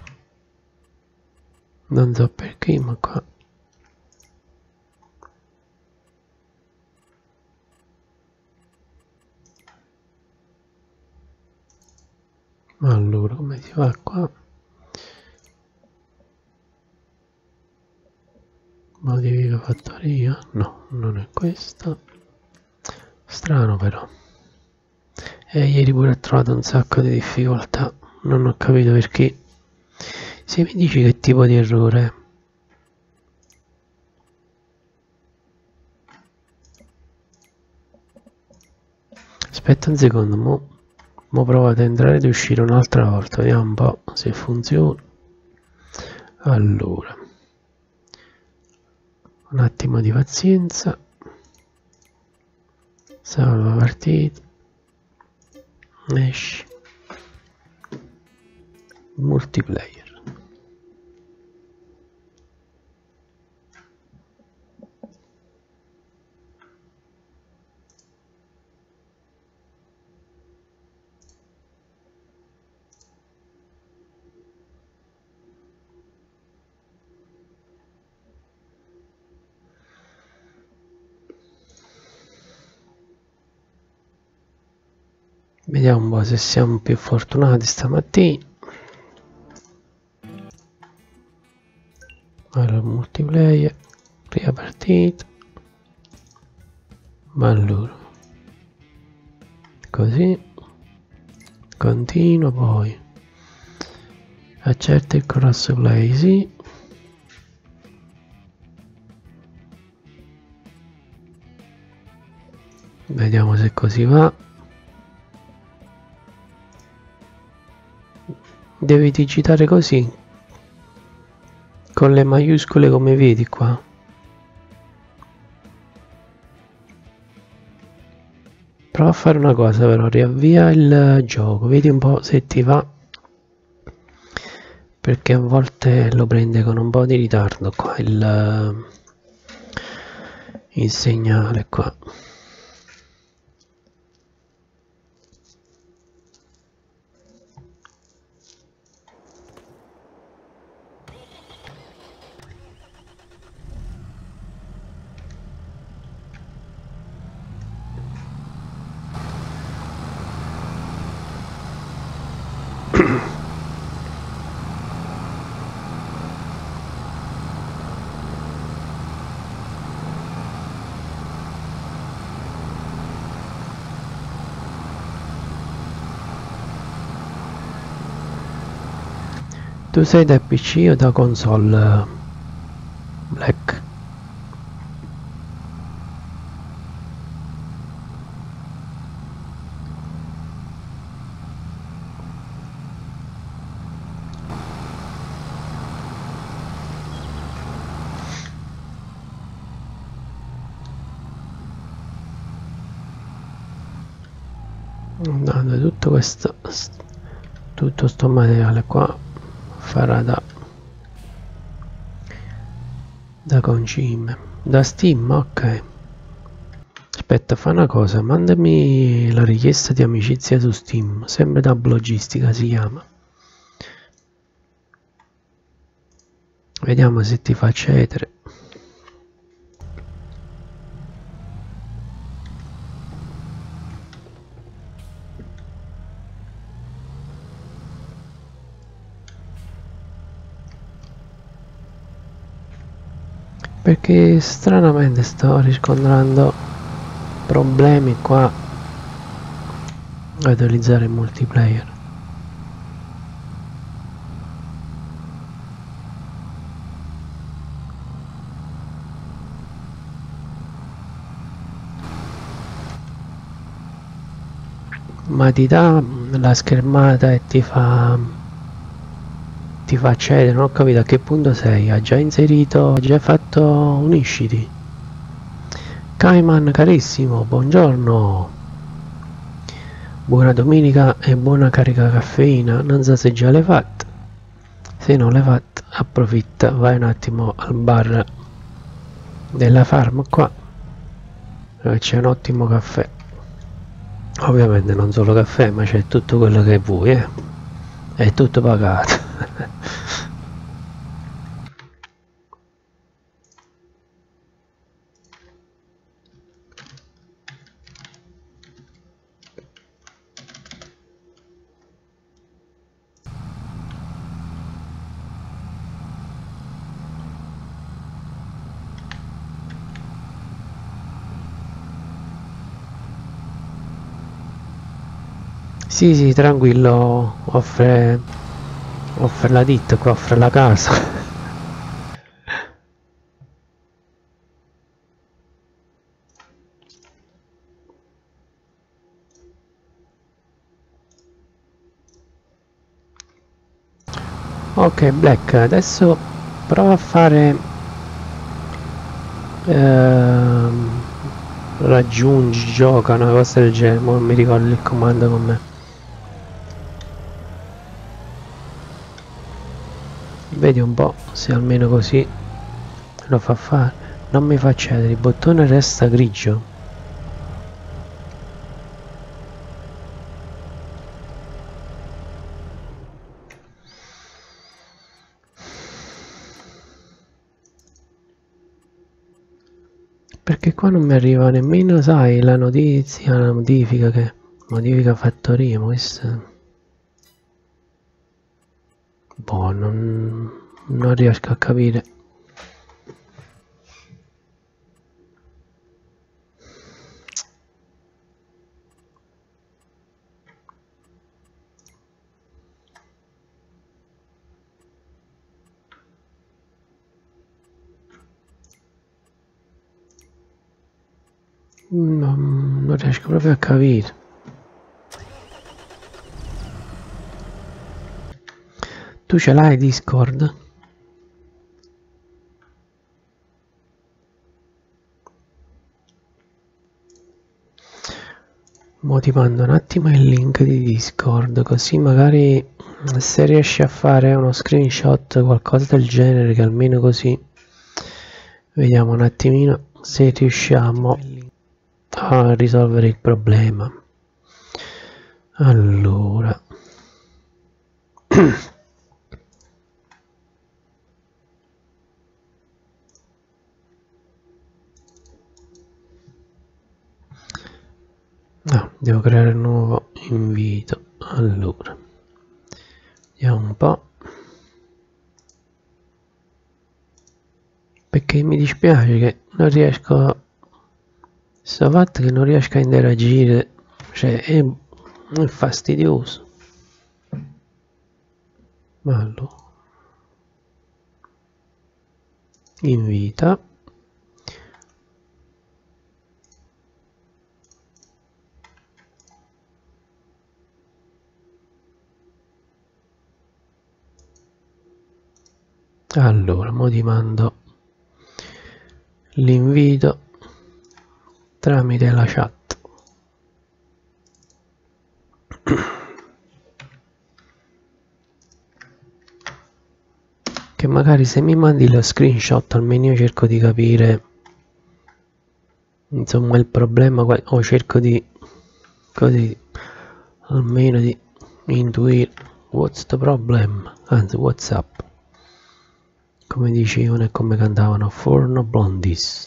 Non so perché, ma qua allora come si fa qua? Modifica fattoria? No, non è questa. Strano però. E ieri pure ho trovato un sacco di difficoltà, non ho capito perché. Se mi dici che tipo di errore è. Aspetta un secondo, mo, mo provo ad entrare ed uscire un'altra volta, vediamo un po' se funziona. Allora, un attimo di pazienza. Salva partita. Esci. Multiplayer. Vediamo un po' se siamo più fortunati stamattina. Allora, multiplayer, prima partita. Ma allora, così, continuo, poi accetta il crossplay, sì. Vediamo se così va. Devi digitare così, con le maiuscole come vedi qua. Prova a fare una cosa però, riavvia il gioco, vedi un po' se ti va, perché a volte lo prende con un po' di ritardo qua il, il segnale qua. Tu sei da P C o da console, Black? Andando tutto questo tutto sto materiale qua farà da da concime, da Steam. Ok, aspetta, fa una cosa, mandami la richiesta di amicizia su Steam, sempre da Blogistica si chiama, vediamo se ti fa accedere. Perché stranamente sto riscontrando problemi qua a utilizzare il multiplayer. Ma ti dà la schermata e ti fa ti fa accedere, non ho capito a che punto sei. Ha già inserito, ha già fatto unisciti. Cayman carissimo, buongiorno, buona domenica e buona carica caffeina. Non so se già l'hai fatta, se non l'hai fatta approfitta, vai un attimo al bar della farm qua, dove c'è un ottimo caffè, ovviamente non solo caffè ma c'è tutto quello che vuoi, eh? È tutto pagato. Sì, sì, tranquillo, offre, offre la ditta, qua offre la casa. Ok, Black, adesso prova a fare ehm, raggiungi, gioca, una cosa del genere, non mi ricordo il comando con me. Vedi un po' se almeno così lo fa fare. Non mi fa accedere, il bottone resta grigio. Perché qua non mi arriva nemmeno, sai, la notizia, la notifica che Modifica fattoria, ma questo... Boh, non, non riesco a capire. Non, non riesco proprio a capire. Tu ce l'hai Discord? Mo ti mando un attimo il link di Discord, così magari se riesci a fare uno screenshot, qualcosa del genere, che almeno così vediamo un attimino se riusciamo a risolvere il problema. Allora no, devo creare un nuovo invito. Allora vediamo un po', perché mi dispiace che non riesco, sto fatto che non riesco a interagire, cioè è, è fastidioso. Ma allora invita, allora mo ti mando l'invito tramite la chat. Che magari se mi mandi lo screenshot almeno io cerco di capire insomma il problema, o cerco di così almeno di intuire what's the problem, anzi what's up, come dicevano e come cantavano Forno Blondies.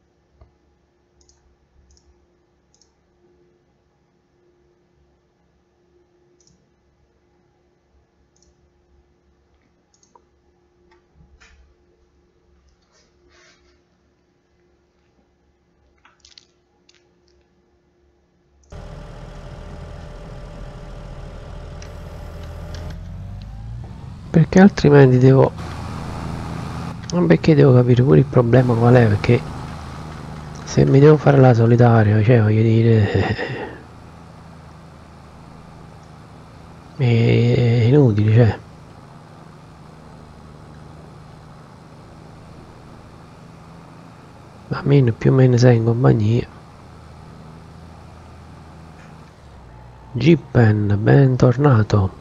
Perché altrimenti devo, perché devo capire pure il problema qual è, perché se mi devo fare la solitaria, cioè voglio dire, è inutile, cioè almeno più o meno sei in compagnia. G-Pen, bentornato.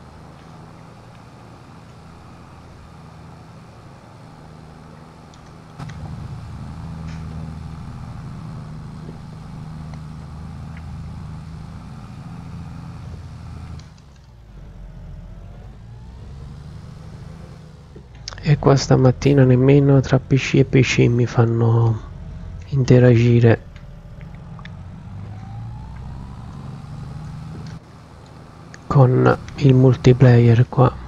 E qua stamattina nemmeno tra P C e P C mi fanno interagire. Con il multiplayer qua.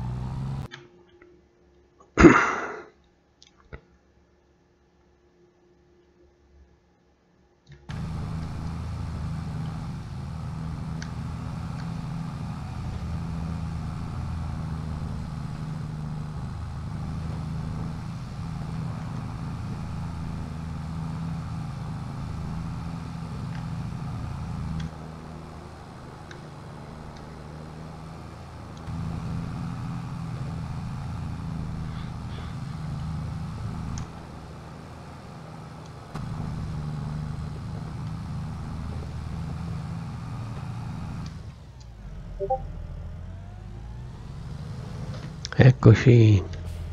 Eccoci.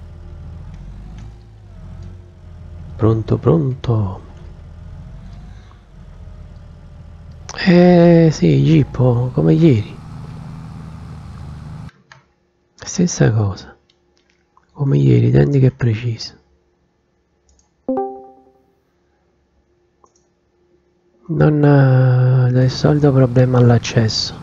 Pronto, pronto. Eh sì, Gippo, come ieri. Stessa cosa. Come ieri, identica e precisa. Non... il solito problema all'accesso.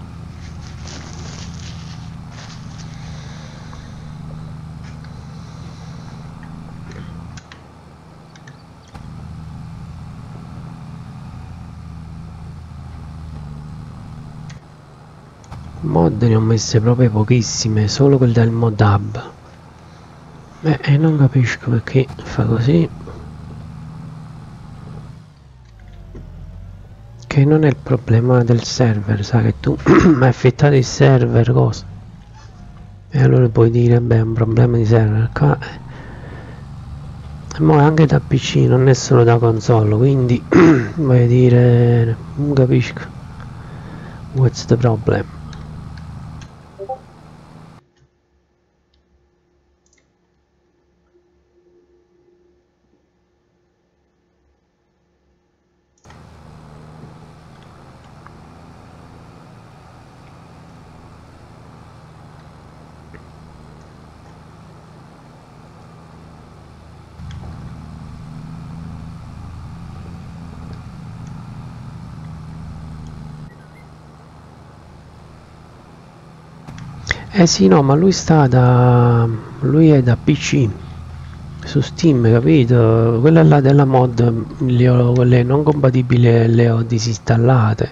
Mod ne ho messe proprio pochissime, solo quelle del mod hub. Beh, e non capisco perché fa così. Che non è il problema del server, sa che tu hai affittato il server, cosa? E allora puoi dire, beh, è un problema di server qua. Ma anche da P C, non è solo da console, quindi voglio dire, non capisco. What's the problem? Eh sì, no, ma lui sta da... lui è da P C, su Steam, capito? Quella là della mod, le ho, quelle non compatibili le ho disinstallate.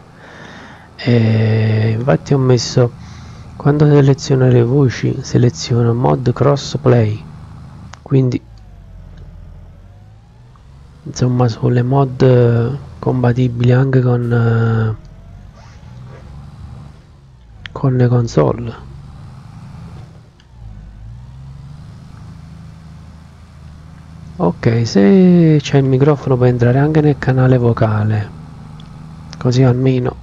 E infatti ho messo, quando seleziono le voci, seleziono mod crossplay, quindi insomma sulle mod compatibili anche con, con le console. Ok, se c'è il microfono puoi entrare anche nel canale vocale, così almeno.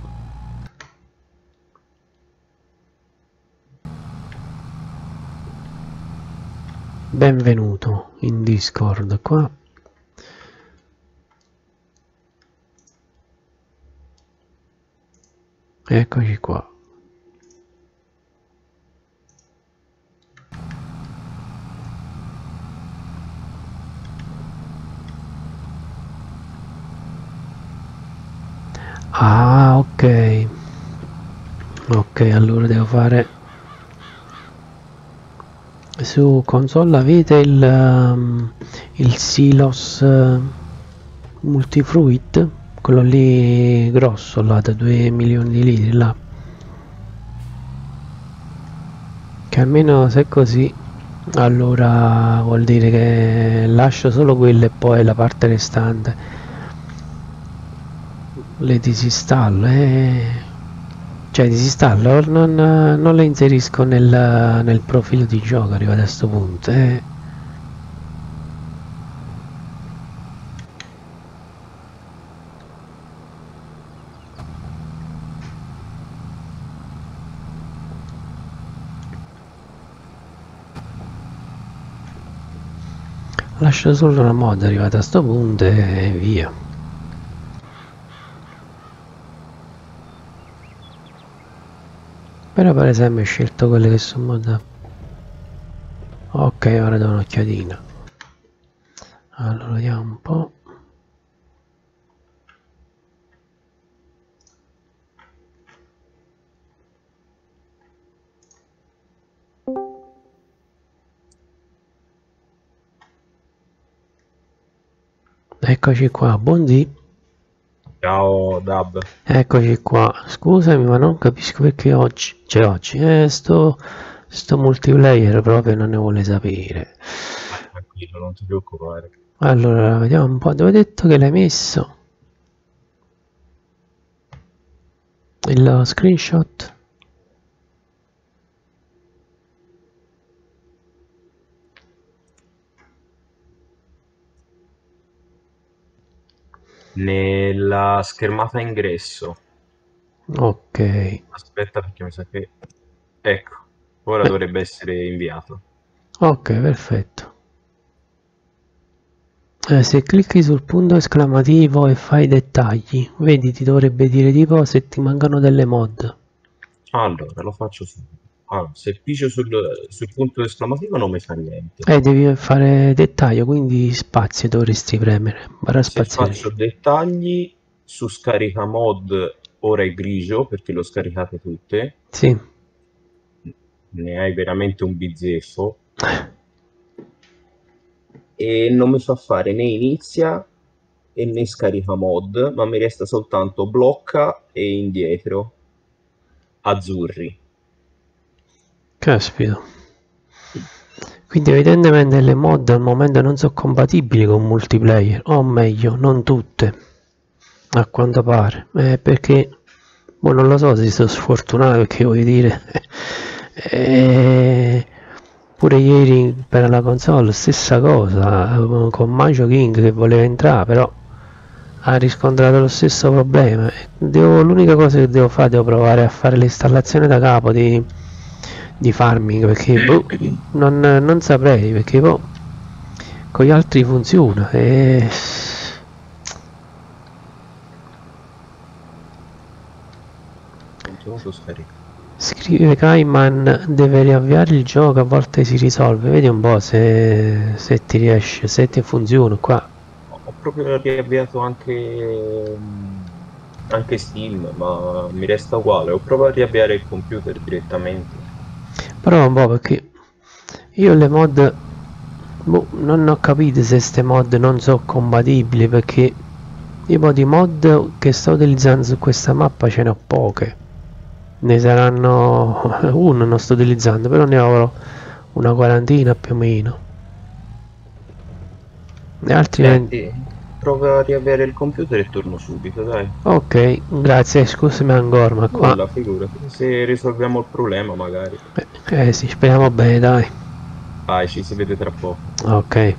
Benvenuto in Discord qua. Eccoci qua. Ah, ok. Ok, allora devo fare... Su console avete il, um, il Silos uh, Multifruit, quello lì grosso, là da due milioni di litri, là. Che almeno se è così, allora vuol dire che lascio solo quello e poi la parte restante le disinstallo e... cioè disinstallo, non, non le inserisco nel, nel profilo di gioco, arrivato a questo punto eh. Lascio solo una mod arrivata a sto punto e via. Però per esempio ho scelto quelle che sono mod. Ok, ora do un'occhiatina. Allora vediamo un po'. Eccoci qua, buondì. Ciao Dab. Eccoci qua, scusami ma non capisco perché oggi, cioè oggi, eh, sto, sto multiplayer proprio non ne vuole sapere. Ah, tranquillo, non ti preoccupare. Allora, vediamo un po', dove hai detto che l'hai messo? Il screenshot? Nella schermata ingresso. Ok. Aspetta perché mi sa che... Ecco, ora Beh, dovrebbe essere inviato. ok, perfetto. Eh, se clicchi sul punto esclamativo e fai dettagli, vedi ti dovrebbe dire tipo se ti mancano delle mod. Allora, lo faccio subito. Allora, se picchio sul, sul punto esclamativo non mi fa niente. Eh, devi fare dettaglio, quindi spazio dovresti premere, barra Se faccio spaziale. dettagli, su scarica mod ora è grigio perché l'ho scaricate tutte, Sì. ne hai veramente un bizzeffo, e non mi fa fare né inizia e né scarica mod, ma mi resta soltanto blocca e indietro, azzurri. Caspita. Quindi evidentemente le mod al momento non sono compatibili con multiplayer, o meglio, non tutte, a quanto pare, eh, perché, boh, non lo so se sono sfortunato, perché voglio dire, eh, pure ieri per la console stessa cosa, con Majo King che voleva entrare, però ha riscontrato lo stesso problema. L'unica cosa che devo fare, devo provare a fare l'installazione da capo di, di farming, perché boh, non, non saprei, perché boh, con gli altri funziona e... Continuo scarica. Scrive Kaiman, deve riavviare il gioco, a volte si risolve, vedi un po' se, se ti riesce, se ti funziona qua. Ho proprio riavviato anche, anche Steam, ma mi resta uguale. Ho provato a riavviare il computer direttamente. Prova un po' perché io le mod, boh, non ho capito se queste mod non sono compatibili, perché io di mod che sto utilizzando su questa mappa ce ne ho poche. Ne saranno uno non sto utilizzando, però ne avrò una quarantina più o meno. E altrimenti... Senti, prova a riavviare il computer e torno subito, dai. Ok, grazie, scusami ancora, ma qua... Nulla, figurati. Se risolviamo il problema, magari. Eh, eh sì, speriamo bene, dai. Vai, ci si vede tra poco. Ok.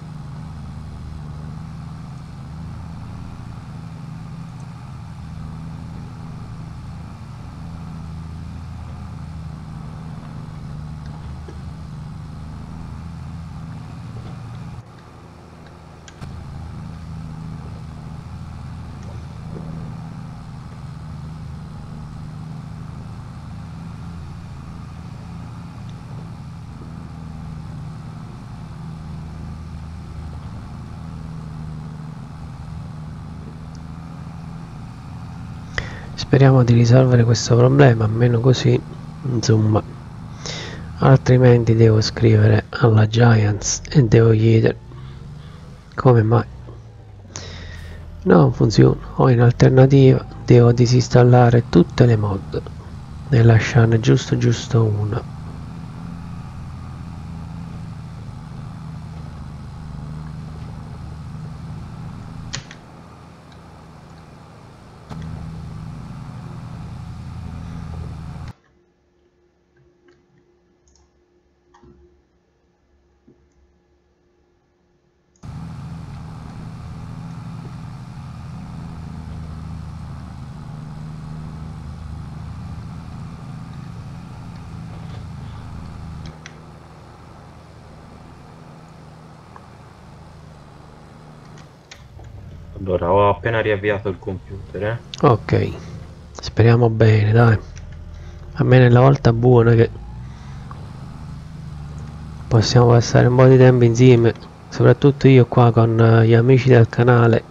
Speriamo di risolvere questo problema, almeno così, insomma, altrimenti devo scrivere alla Giants e devo chiedere come mai non funziona, o in alternativa devo disinstallare tutte le mod e lasciarne giusto giusto una. Allora, ho appena riavviato il computer, eh. Ok, speriamo bene, dai. A me nella volta buona che possiamo passare un po' di tempo insieme, soprattutto io qua con gli amici del canale.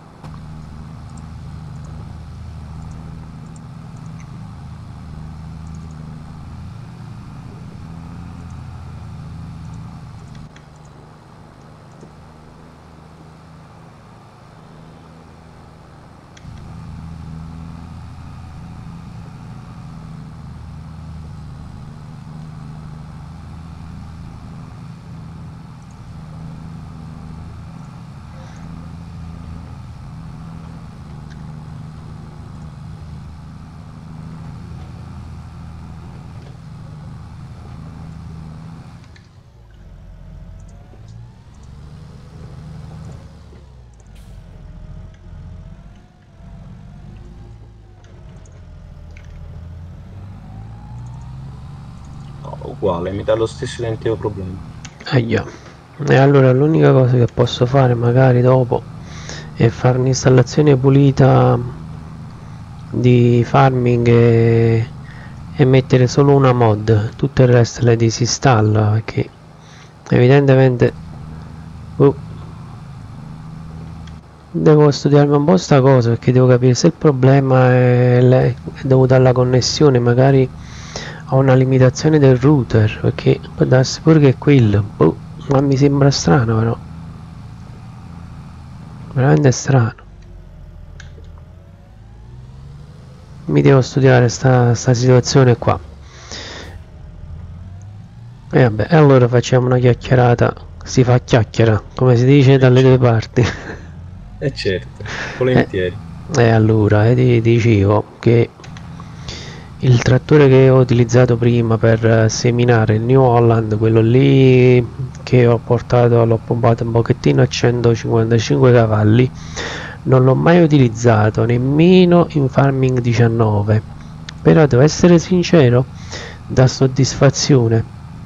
Uguale, mi dà lo stesso identico problema. Ahia. E allora l'unica cosa che posso fare magari dopo è fare un'installazione pulita di farming e, e mettere solo una mod, tutto il resto le disinstalla, perché evidentemente uh, devo studiarmi un po' sta cosa perché devo capire se il problema è, le- è dovuto alla connessione, magari a una limitazione del router, perché può darsi pure che è quello, boh, ma mi sembra strano però, veramente strano. Mi devo studiare sta, sta situazione qua. E vabbè, e allora facciamo una chiacchierata, si fa chiacchiera, come si dice E dalle due certo, parti. e certo, E, volentieri. e allora, eh, ti dicevo che il trattore che ho utilizzato prima per eh, seminare il New Holland, quello lì che ho portato, l'ho pompato un pochettino a centocinquantacinque cavalli, non l'ho mai utilizzato nemmeno in Farming diciannove, però devo essere sincero, dà soddisfazione,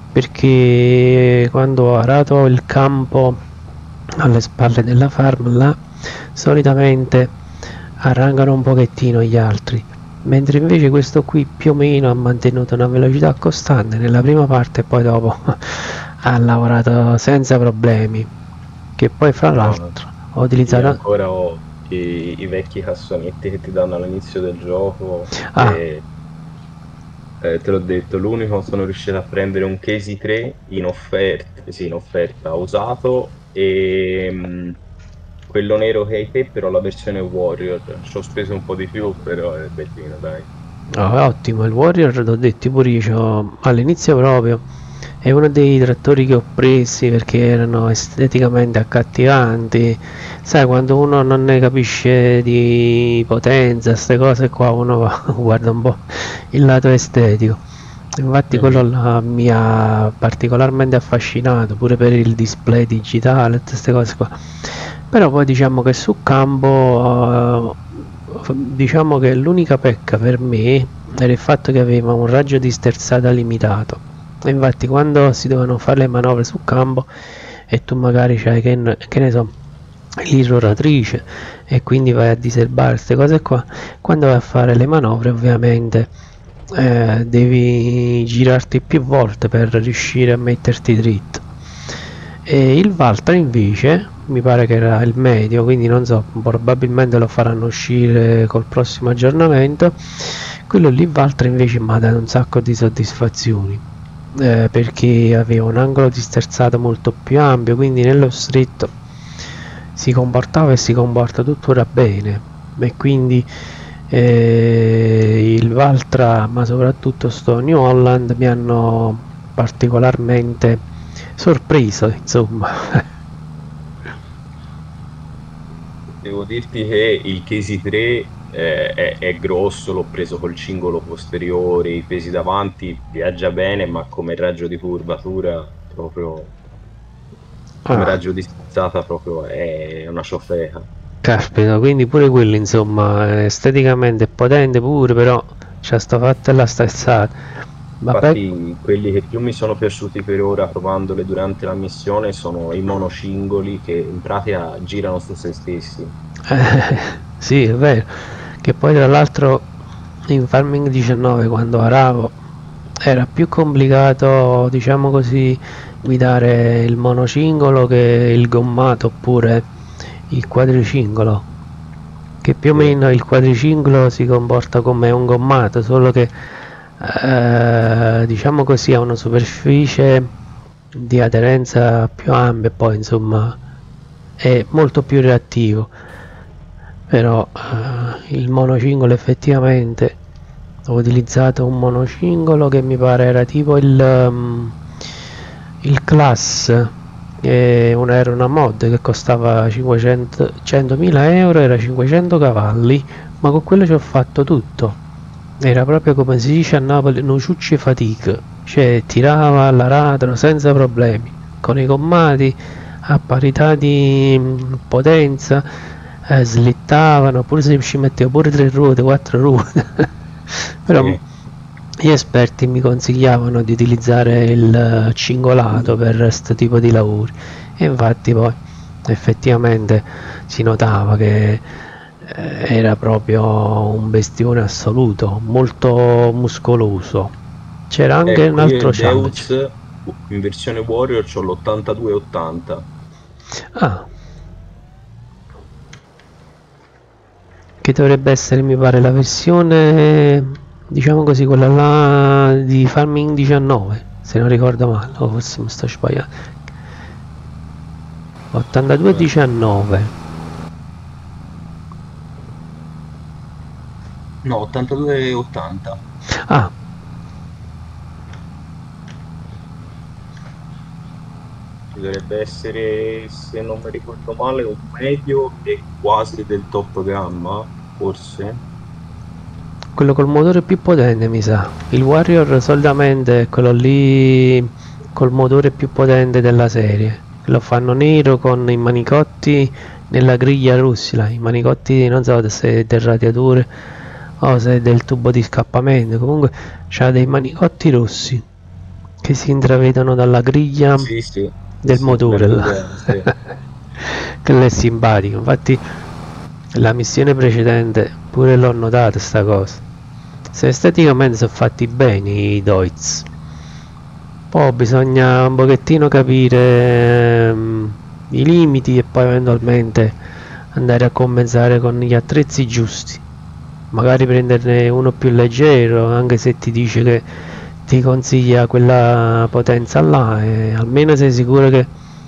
perché quando ho arato il campo alle spalle della farm là, solitamente arrancano un pochettino gli altri, mentre invece questo qui più o meno ha mantenuto una velocità costante nella prima parte e poi dopo ha lavorato senza problemi, che poi fra No, no. l'altro ho Io utilizzato. ancora ho i, i vecchi cassonetti che ti danno all'inizio del gioco Ah, e eh, te l'ho detto, l'unico sono riuscito a prendere un Casey tre in offerta, sì, in offerta usato e mh, quello nero che hai te però la versione Warrior, ci ho speso un po' di più però è bellino dai. no, è ottimo, il Warrior l'ho detto pure io all'inizio proprio, è uno dei trattori che ho presi perché erano esteticamente accattivanti, sai quando uno non ne capisce di potenza, queste cose qua uno guarda un po' il lato estetico, infatti quello Mhm. là mi ha particolarmente affascinato pure per il display digitale, tutte queste cose qua, però poi diciamo che su campo eh, diciamo che l'unica pecca per me era il fatto che aveva un raggio di sterzata limitato, e infatti quando si dovevano fare le manovre su campo e tu magari c'hai che, ne- che ne so l'irroratrice e quindi vai a diserbare queste cose qua, quando vai a fare le manovre ovviamente eh, devi girarti più volte per riuscire a metterti dritto, e il Valtra invece mi pare che era il medio, quindi non so, probabilmente lo faranno uscire col prossimo aggiornamento. Quello lì Valtra invece mi ha dato un sacco di soddisfazioni, eh, perché aveva un angolo di sterzata molto più ampio, quindi nello stretto si comportava e si comporta tuttora bene, e quindi eh, il Valtra ma soprattutto sto New Holland mi hanno particolarmente sorpreso, insomma. Devo dirti che il Casey tre eh, è, è grosso, l'ho preso col cingolo posteriore, i pesi davanti, viaggia bene, ma come raggio di curvatura, proprio come Ah, raggio di spizzata, proprio è una ciofeca. caspita, quindi pure quello insomma è esteticamente potente pure, però c'ha sta fatta e la sterzata. Vabbè, Infatti, quelli che più mi sono piaciuti per ora, provandole durante la missione, sono i monocingoli che in pratica girano su se stessi. eh, sì, è vero, che poi tra l'altro in Farming diciannove quando aravo era più complicato, diciamo così, guidare il monocingolo che il gommato oppure il quadricingolo, che più o Sì. meno il quadriciclo si comporta come un gommato, solo che eh, diciamo così ha una superficie di aderenza più ampia e poi insomma è molto più reattivo, però eh, il monocingolo effettivamente ho utilizzato un monocingolo che mi pare era tipo il, um, il class, che una, era una mod che costava cinquecento centomila euro, era cinquecento cavalli, ma con quello ci ho fatto tutto, era proprio come si dice a Napoli, no ciucci fatica, cioè tirava all'aratro senza problemi, con i commati a parità di mm, potenza, eh, slittavano, oppure se ci mettevo pure tre ruote, quattro ruote. Però Sì. gli esperti mi consigliavano di utilizzare il eh, cingolato per questo tipo di lavori, e infatti poi effettivamente si notava che eh, era proprio un bestione assoluto, molto muscoloso. C'era anche un Ecco, io altro il challenge. Deus in versione Warrior c'ho l'ottantadue ottanta. Ah, che dovrebbe essere, mi pare, la versione, diciamo così, quella là di Farming diciannove, se non ricordo male, o forse mi sto sbagliando. ottantadue diciannove. No, ottantadue ottanta. Ah, Dovrebbe essere, se non mi ricordo male, un medio e quasi del top gamma, forse. quello col motore più potente, mi sa. Il Warrior solitamente è quello lì col motore più potente della serie. Lo fanno nero con i manicotti nella griglia russi, là. I manicotti non so se è del radiatore o se è del tubo di scappamento. Comunque c'ha dei manicotti rossi che si intravedono dalla griglia Sì, sì, del sì, motore ben là. presente, Che è simpatico, infatti la missione precedente pure l'ho notata sta cosa. Se esteticamente sono fatti bene i Doits, poi bisogna un pochettino capire ehm, i limiti e poi eventualmente andare a compensare con gli attrezzi giusti, magari prenderne uno più leggero, anche se ti dice che ti consiglia quella potenza là, e almeno sei sicuro che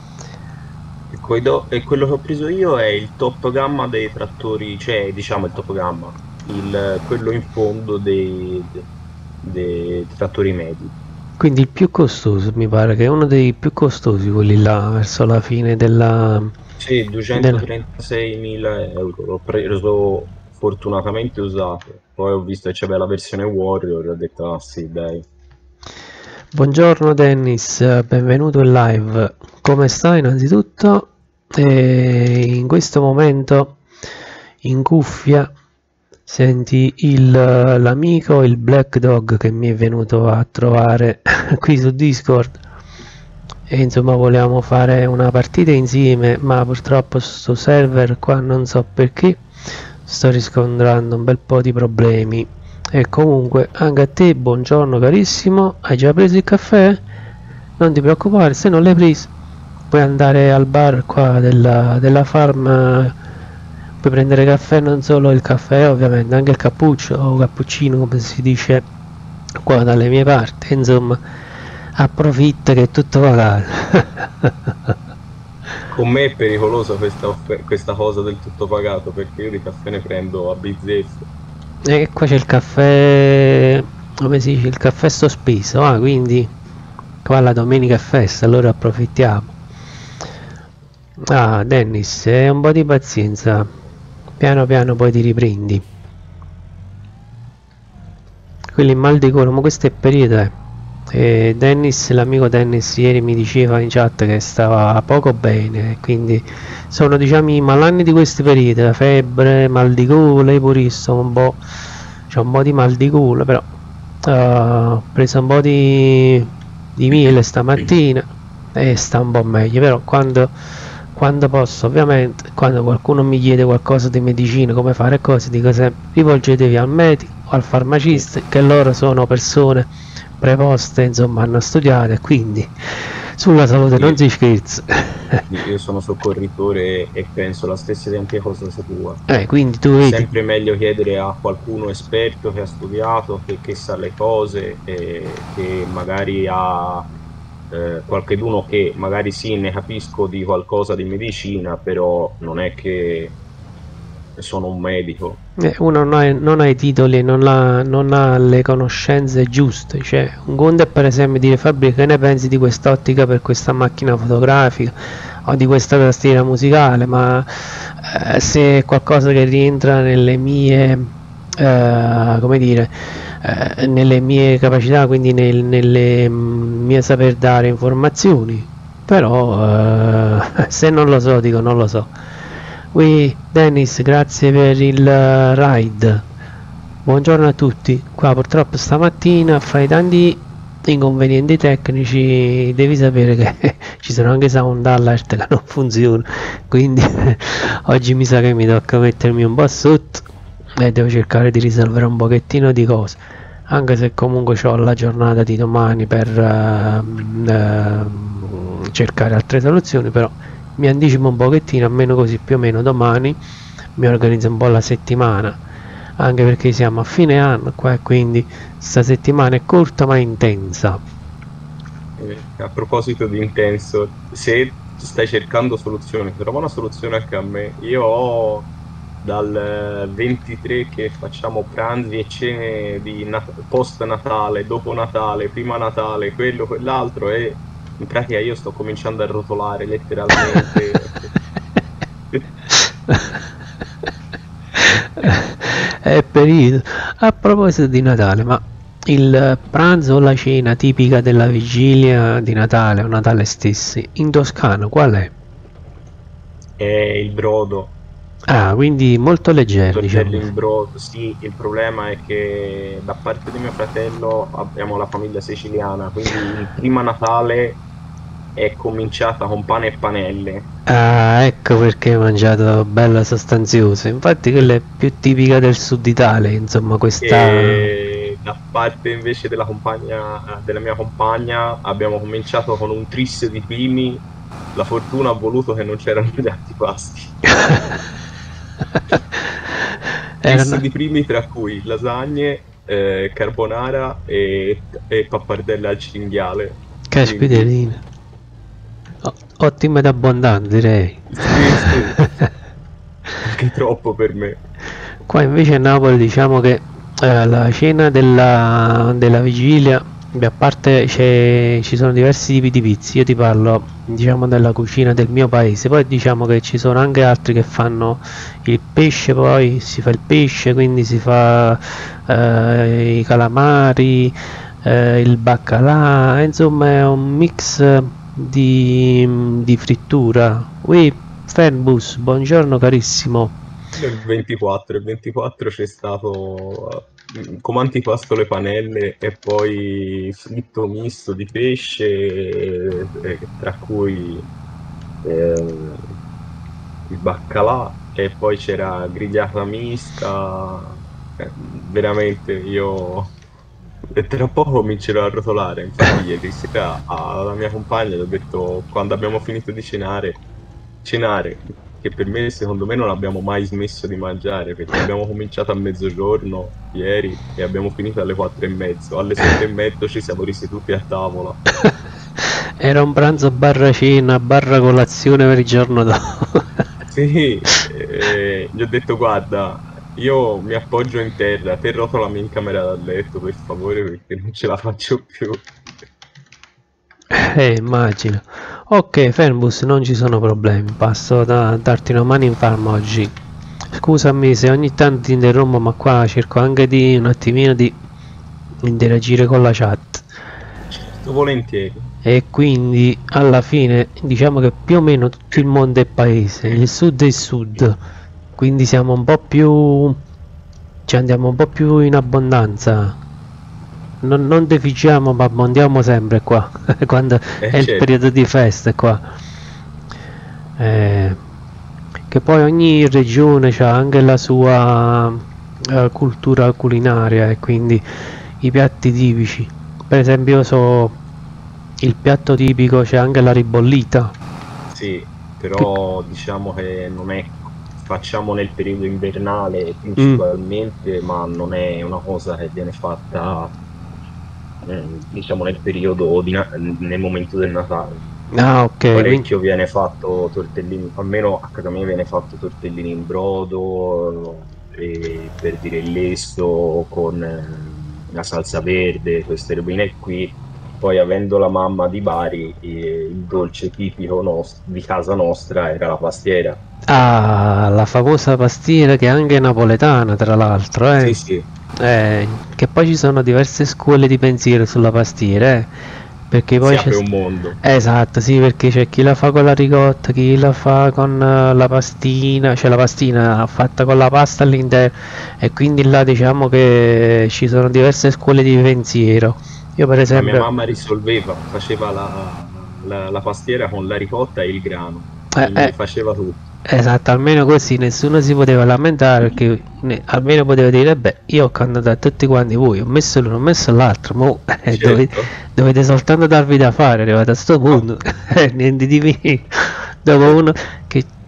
E, coi do- e quello che ho preso io è il top gamma dei trattori, cioè diciamo il top gamma, il, quello in fondo dei, dei- dei trattori medi. quindi il più costoso, mi pare che è uno dei più costosi quelli là verso la fine della, Sì, della... duecentotrentasei mila euro, l'ho preso fortunatamente usato, poi ho visto che c'era la versione Warrior e ho detto ah sì dai. Buongiorno Dennis, benvenuto in live. Come stai innanzitutto? E in questo momento in cuffia senti il- l'amico, il Black Dog, che mi è venuto a trovare qui su Discord, e insomma volevamo fare una partita insieme, ma purtroppo sto server qua non so perché sto riscontrando un bel po' di problemi. E comunque anche a te buongiorno carissimo, hai già preso il caffè? Non ti preoccupare, se non l'hai preso puoi andare al bar qua della, della farm, eh, puoi prendere caffè, non solo il caffè ovviamente, anche il cappuccio o cappuccino come si dice qua dalle mie parti, insomma approfitta che è tutto pagato. Con me è pericolosa questa, offe- questa cosa del tutto pagato perché io di caffè ne prendo a bizzeffe. E qua c'è il caffè, come si dice, il caffè sospeso, ah, quindi qua la domenica è festa, allora approfittiamo. Ah, Dennis, eh, un po' di pazienza, piano piano poi ti riprendi. Quelli mal di cuore, ma questo è periodo, eh. E Dennis, l'amico Dennis ieri mi diceva in chat che stava poco bene, quindi sono diciamo i malanni di questi periodi, la febbre, mal di gola, io pure sto un po', c'ho un po' di mal di gola, però eh, ho preso un po' di, di miele stamattina e sta un po' meglio, però quando, quando posso ovviamente, quando qualcuno mi chiede qualcosa di medicina, come fare cose, dico sempre rivolgetevi al medico o al farmacista, che loro sono persone preposte, insomma hanno studiato, e quindi sulla salute non Io, si scherza. io sono soccorritore e penso la stessa identica cosa sia tua. Eh, quindi tu È vedi, sempre meglio chiedere a qualcuno esperto che ha studiato, che, che sa le cose, e che magari ha eh, qualcheduno che magari sì, ne capisco di qualcosa di medicina, però non è che sono un medico. eh, uno non ha, non ha i titoli, non ha, non ha le conoscenze giuste, cioè un conto è per esempio dire Fabio che ne pensi di quest'ottica per questa macchina fotografica o di questa tastiera musicale, ma eh, se è qualcosa che rientra nelle mie eh, come dire eh, nelle mie capacità, quindi nel, nelle mm, mie saper dare informazioni, però eh, se non lo so dico non lo so. Ui, Dennis, grazie per il eh, ride. Buongiorno a tutti. Qua purtroppo stamattina, fra i tanti inconvenienti tecnici, devi sapere che ci sono anche sound alert che non funzionano. Quindi oggi mi sa che mi tocca mettermi un po' sotto e devo cercare di risolvere un pochettino di cose. Anche se comunque ho la giornata di domani per ehm, ehm, cercare altre soluzioni, però mi anticipo un pochettino, almeno così più o meno domani mi organizzo un po' la settimana, anche perché siamo a fine anno qua e quindi sta settimana è corta ma intensa. Eh, a proposito di intenso, se stai cercando soluzioni, trova una soluzione anche a me. Io ho dal ventitré che facciamo pranzi e cene di Nat- post Natale, dopo Natale, prima Natale, quello, quell'altro, e in pratica io sto cominciando a rotolare letteralmente. È periodo. A proposito di Natale, ma il pranzo o la cena tipica della vigilia di Natale o Natale stessi in Toscana qual è? È il brodo. Ah, quindi molto leggero, Tortelli diciamo. in brodo, sì, il problema è che da parte di mio fratello abbiamo la famiglia siciliana, quindi il prima Natale è cominciata con pane e panelle. Ah, ecco perché hai mangiato bella sostanziosa. Infatti quella è più tipica del sud Italia, insomma, questa. E da parte invece della compagna, della mia compagna abbiamo cominciato con un tris di primi. La fortuna ha voluto che non c'erano gli antipasti. Tris Erano. di primi tra cui lasagne, eh, carbonara e, e pappardelle al cinghiale. Quindi Caspiterina. O- ottimo ed abbondante, direi. sì, sì, anche troppo per me. Qua invece a Napoli diciamo che eh, la cena della, della vigilia, beh, a parte c'è- ci sono diversi tipi di pizzi, io ti parlo diciamo della cucina del mio paese, poi diciamo che ci sono anche altri che fanno il pesce, poi si fa il pesce, quindi si fa eh, i calamari, eh, il baccalà, insomma è un mix di, di frittura. Ui, Fernbus, buongiorno carissimo. Il ventiquattro, il ventiquattro c'è stato eh, come antipasto le panelle e poi fritto misto di pesce, eh, eh, tra cui eh, il baccalà e poi c'era grigliata mista. Eh, veramente io e tra poco comincerò a rotolare. Infatti ieri sera alla mia compagna le ho detto quando abbiamo finito di cenare, cenare, che per me secondo me non abbiamo mai smesso di mangiare perché abbiamo cominciato a mezzogiorno ieri e abbiamo finito alle quattro e mezzo. Alle sette e mezzo ci siamo riseduti a tavola. Era un pranzo barra cena, barra colazione per il giorno dopo. Sì, eh, gli ho detto guarda, io mi appoggio in terra, te rotolami in camera da letto per favore perché non ce la faccio più. Eh, immagino. Ok, Fernbus, non ci sono problemi. Passo da darti una mano in farma oggi. Scusami se ogni tanto ti interrompo, ma qua cerco anche di un attimino di interagire con la chat. Certo, volentieri. E quindi alla fine diciamo che più o meno tutto il mondo è paese, il sud è il sud, quindi siamo un po' più, ci andiamo un po' più in abbondanza, non, non deficiamo ma abbondiamo sempre qua, quando Eh è il certo, periodo di feste qua. Eh, che poi ogni regione ha anche la sua eh, cultura culinaria e quindi i piatti tipici. Per esempio io so il piatto tipico c'è anche la ribollita. sì, Che... però diciamo che non è, facciamo nel periodo invernale Mm. principalmente, ma non è una cosa che viene fatta, eh, diciamo, nel periodo di Na- nel momento del Natale. Ah, ok, quindi Parecchio viene fatto tortellini, almeno a casa mia viene fatto tortellini in brodo, e per dire il lesto con eh, la salsa verde, queste robine qui. Poi avendo la mamma di Bari, eh, il dolce tipico nos- di casa nostra era la pastiera. ah, la famosa pastiera che è anche napoletana, tra l'altro, Sì, eh. sì, Eh, che poi ci sono diverse scuole di pensiero sulla pastiera, eh. Perché si poi c'è... apre un mondo. Esatto, sì, perché c'è chi la fa con la ricotta, chi la fa con eh, la pastina, cioè la pastina fatta con la pasta all'interno, e quindi là diciamo che ci sono diverse scuole di pensiero. Io per La mia esempio... mamma risolveva, faceva la, la- la pastiera con la ricotta e il grano, Eh, quindi eh, faceva tutto. esatto, almeno così nessuno si poteva lamentare perché ne- almeno poteva dire, beh, io ho cantato a tutti quanti voi, ho messo l'uno, ho messo l'altro, ma eh, dovete, Certo. dovete soltanto darvi da fare, arrivate a sto punto, eh, niente di meno. Dopo uno che,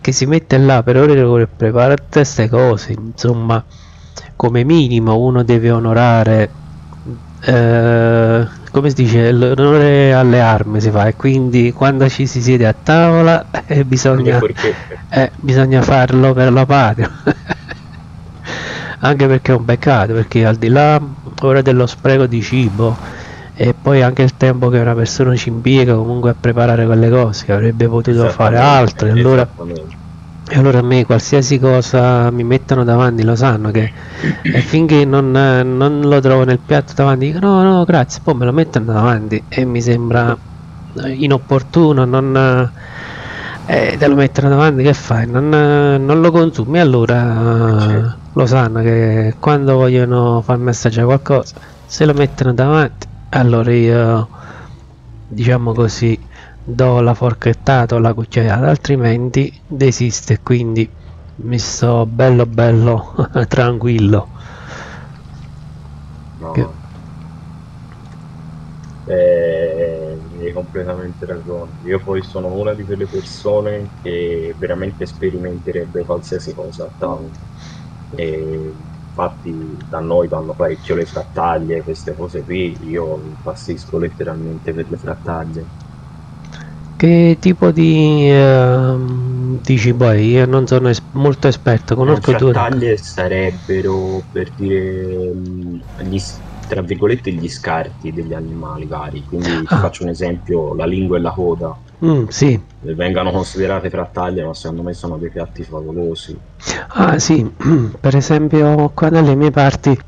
che si mette là per ore e ore per preparare tutte queste cose, insomma, come minimo uno deve onorare, eh, come si dice, l'onore alle armi si fa, e quindi quando ci si siede a tavola eh, bisogna, eh, bisogna farlo per la patria. Anche perché è un peccato, perché al di là ora dello spreco di cibo e poi anche il tempo che una persona ci impiega comunque a preparare quelle cose, che avrebbe potuto fare altre, allora, e allora a me qualsiasi cosa mi mettono davanti lo sanno che e finché non, non lo trovo nel piatto davanti dico no no grazie, poi me lo mettono davanti e mi sembra inopportuno, non, eh, te lo mettono davanti, che fai? Non, non lo consumi, allora certo. Lo sanno che quando vogliono farmi assaggiare qualcosa se lo mettono davanti, allora io, diciamo così, do la forchettata o la cucchiaiata, altrimenti desiste, quindi mi sto bello bello tranquillo. No. Che... Eh, hai completamente ragione. Io poi sono una di quelle persone che veramente sperimenterebbe qualsiasi cosa a tavola. E infatti da noi vanno parecchio le frattaglie, queste cose qui, io impazzisco letteralmente per le frattaglie. Che tipo di, uh, di cibo è? Io non sono es molto esperto, conosco le frattaglie due... sarebbero, per dire, gli, tra virgolette, gli scarti degli animali vari, quindi ah. ti faccio un esempio, la lingua e la coda. Mm, sì. Vengono considerate frattaglie, ma secondo me sono dei piatti favolosi. Ah sì, per esempio qua dalle mie parti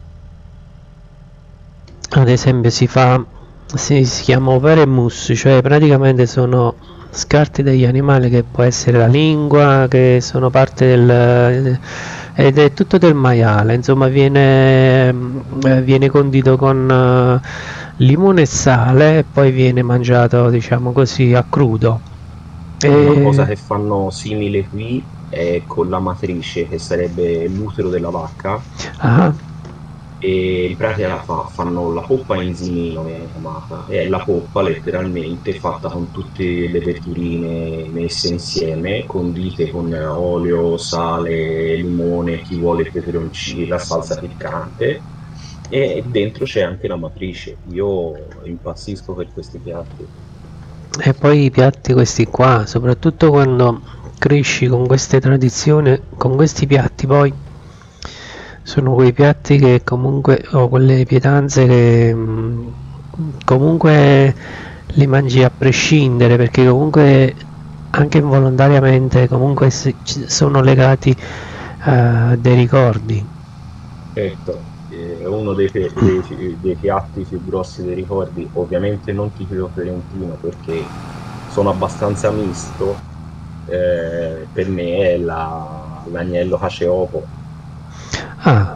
ad esempio si fa, si, si chiama opere mousse, cioè praticamente sono scarti degli animali, che può essere la lingua, che sono parte del, ed è tutto del maiale, insomma viene, viene condito con limone e sale e poi viene mangiato, diciamo così, a crudo. E... una cosa che fanno simile qui è con la matrice, che sarebbe l'utero della vacca. Ah. E in pratica fa, fanno la poppa enzimino, è chiamata, e è la poppa letteralmente fatta con tutte le verdurine messe insieme, condite con olio, sale, limone, chi vuole il peperoncino, la salsa piccante, e dentro c'è anche la matrice. Io impazzisco per questi piatti. E poi i piatti questi qua, soprattutto quando cresci con queste tradizioni, con questi piatti, poi sono quei piatti che comunque, o quelle pietanze che mh, comunque li mangi a prescindere, perché comunque anche involontariamente comunque si, sono legati a uh, dei ricordi. Certo, è uno dei, dei, dei piatti più grossi dei ricordi, ovviamente non tipico fiorentino perché sono abbastanza misto, eh, per me è la, l'agnello cacio-e-uovo. Ah.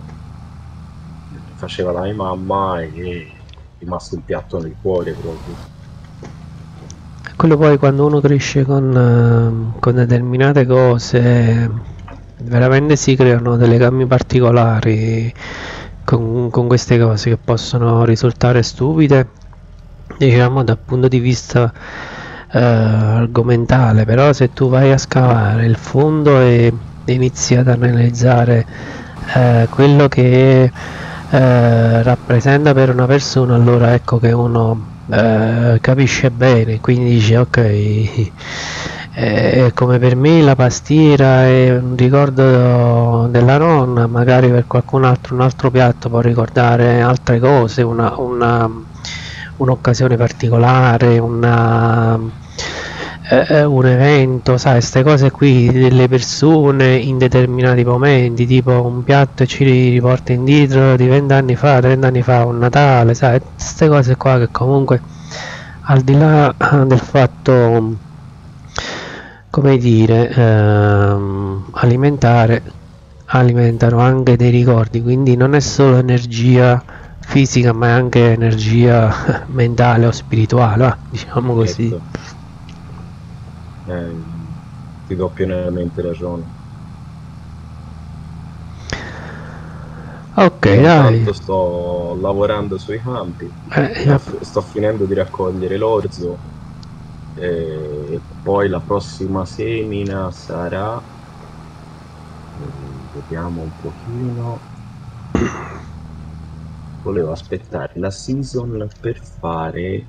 Faceva la mia mamma e è rimasto il piatto nel cuore proprio. Quello poi quando uno cresce con, con determinate cose veramente si creano dei legami particolari con, con queste cose che possono risultare stupide, diciamo dal punto di vista eh, argomentale, però se tu vai a scavare il fondo e inizi ad analizzare eh, quello che eh, rappresenta per una persona, allora ecco che uno eh, capisce bene, quindi dice ok, eh, come per me la pastiera è un ricordo della nonna, magari per qualcun altro un altro piatto può ricordare altre cose, una, una, un'occasione particolare, una eh, un evento, sai, queste cose qui delle persone in determinati momenti, tipo un piatto e ci riporta indietro di vent'anni fa, trenta anni fa, un Natale, sai, queste cose qua che comunque al di là del fatto, come dire, ehm, alimentare, alimentano anche dei ricordi, quindi non è solo energia fisica ma è anche energia mentale o spirituale, eh, diciamo così. Certo. Eh, ti do pienamente ragione. Ok, io dai. Intanto sto lavorando sui campi, eh, sto finendo di raccogliere l'orzo E poi la prossima semina sarà, vediamo un pochino, volevo aspettare la season per fare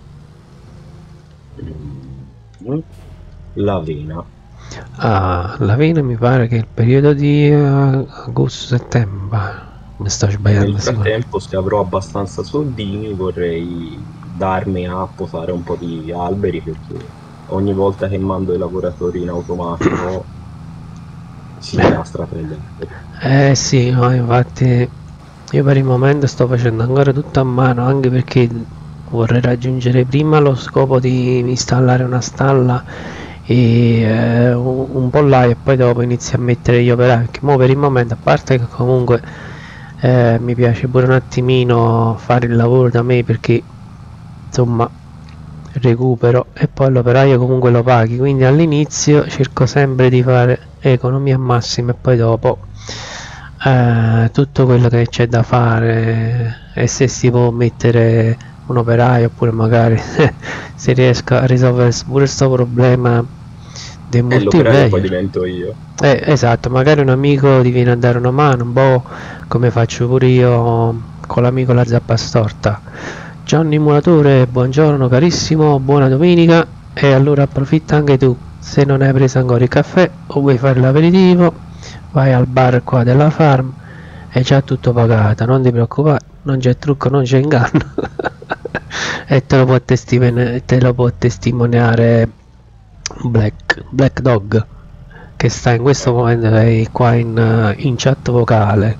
mm, l'avena. Ah, l'avena mi pare che è il periodo di uh, agosto-settembre. Mi sto sbagliando Nel sicuramente. frattempo, se avrò abbastanza soldini, vorrei darmi a posare un po' di alberi, perché ogni volta che mando i lavoratori in automatico si incastra tra gli alberi. Eh sì, no, infatti io per il momento sto facendo ancora tutto a mano, anche perché vorrei raggiungere prima lo scopo di installare una stalla e eh, un, un po' là, e poi dopo inizio a mettere gli operai, perché mo per il momento, a parte che comunque eh, mi piace pure un attimino fare il lavoro da me, perché insomma recupero e poi l'operaio comunque lo paghi, quindi all'inizio cerco sempre di fare economia massima, e poi dopo eh, tutto quello che c'è da fare, e se si può mettere un operaio, oppure magari se riesco a risolvere pure questo problema dei E l'operaio poi multiplayer. divento io. Eh, esatto, magari un amico ti viene a dare una mano, un po' come faccio pure io con l'amico la zappa storta. Gianni Muratore, buongiorno carissimo, buona domenica. E allora approfitta anche tu, se non hai preso ancora il caffè o vuoi fare l'aperitivo, vai al bar qua della farm, è già tutto pagato, non ti preoccupare, non c'è trucco, non c'è inganno. E te lo può testimoniare, te lo può testimoniare Black, Black Dog, che sta in questo Eh, momento è qua in, in chat vocale.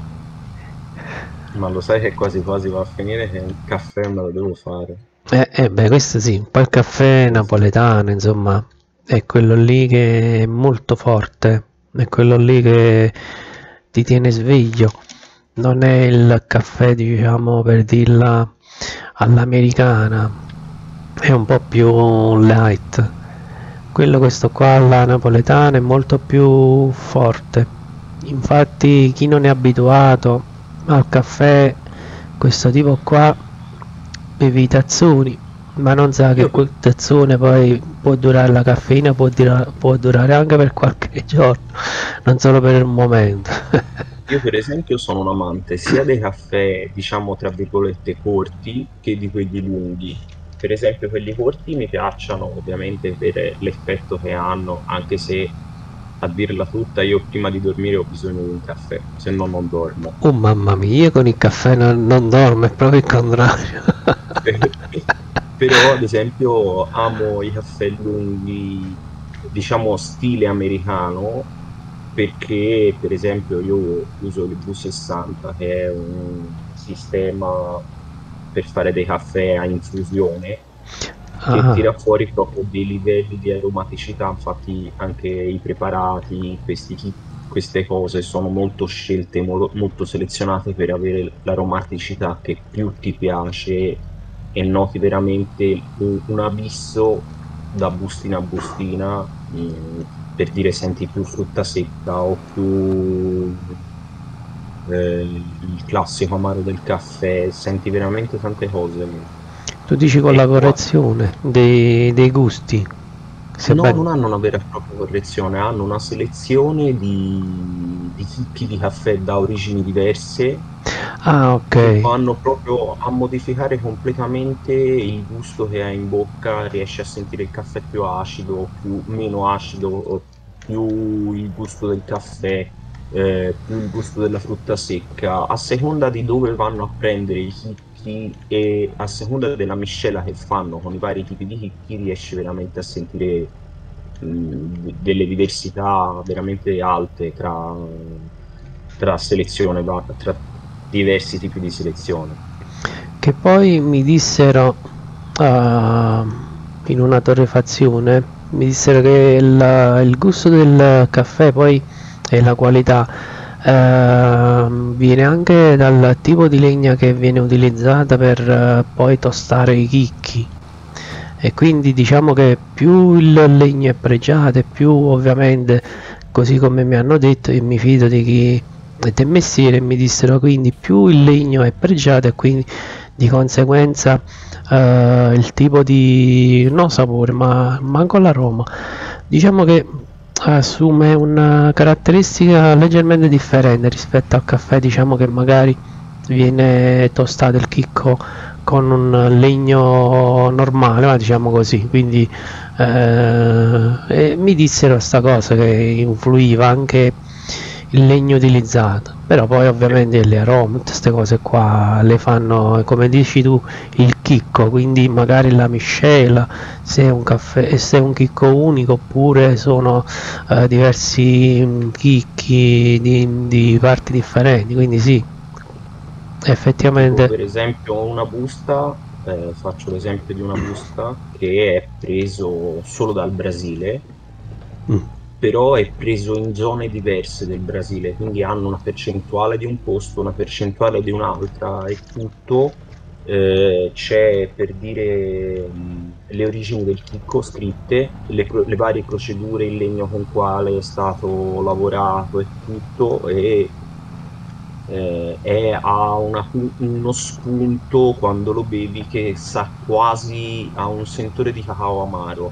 ma lo sai che quasi quasi va a finire che il caffè me lo devo fare. Eh, eh, beh, questo sì, poi il caffè Eh sì. napoletano, insomma, è quello lì che è molto forte, è quello lì che ti tiene sveglio, non è il caffè, diciamo, per dirla all'americana, è un po' più light. Quello, questo qua alla napoletana è molto più forte, infatti chi non è abituato al caffè questo tipo qua bevi i tazzoni, ma non sa che Io, quel tazzone poi può durare, la caffeina può, dura- può durare anche per qualche giorno, non solo per un momento. io per esempio sono un amante sia dei caffè, diciamo tra virgolette, corti che di quelli lunghi. Per esempio quelli corti mi piacciono ovviamente per l'effetto che hanno, anche se a dirla tutta io prima di dormire ho bisogno di un caffè, se no non dormo. Oh mamma mia, io con il caffè non, non dormo, è proprio il contrario. Però ad esempio amo i caffè lunghi, diciamo stile americano, perché per esempio io uso il V sessanta, che è un sistema per fare dei caffè a infusione, che Ah, tira fuori proprio dei livelli di aromaticità. Infatti anche i preparati, questi kit, queste cose sono molto scelte, mo- molto selezionate per avere l'aromaticità che più ti piace, e noti veramente un, un abisso da bustina a bustina, mh, per dire senti più frutta secca o più eh, il classico amaro del caffè, senti veramente tante cose. tu dici con E la qua correzione dei, dei gusti, se no, ben... non hanno una vera e propria correzione, hanno una selezione di, di chicchi di caffè da origini diverse, Ah, ok. che vanno proprio a modificare completamente il gusto che hai in bocca. Riesci a sentire il caffè più acido, più meno acido, o più il gusto del caffè, eh, più il gusto della frutta secca, a seconda di dove vanno a prendere i chicchi e a seconda della miscela che fanno con i vari tipi di chicchi, riesci veramente a sentire mh, delle diversità veramente alte tra, tra selezione, va- tra diversi tipi di selezione. Che poi mi dissero ah, in una torrefazione, mi dissero che il, il gusto del caffè poi e la qualità ehm, viene anche dal tipo di legna che viene utilizzata per eh, poi tostare i chicchi, e quindi diciamo che più il legno è pregiato, e più ovviamente, così come mi hanno detto, e mi fido di chi è del mestiere, mi dissero, quindi più il legno è pregiato, e quindi di conseguenza eh, il tipo di non sapore, ma manco l'aroma. Diciamo che assume una caratteristica leggermente differente rispetto al caffè, diciamo che magari viene tostato il chicco con un legno normale, ma diciamo così, quindi eh, e mi dissero sta cosa che influiva anche il legno utilizzato, però poi ovviamente le arome, tutte queste cose qua le fanno, come dici tu, il chicco, quindi magari la miscela, se è un caffè, se è un chicco unico oppure sono eh, diversi mm, chicchi di, di parti differenti, quindi sì, Tipo effettivamente. per esempio una busta, eh, faccio l'esempio di una busta che è preso solo dal Brasile, Mm. però è preso in zone diverse del Brasile, quindi hanno una percentuale di un posto, una percentuale di un'altra e tutto. Eh, c'è per dire mh, le origini del chicco scritte, le, pro- le varie procedure, il legno con quale è stato lavorato e tutto, e eh, è, ha una- uno spunto quando lo bevi che sa quasi, ha un sentore di cacao amaro.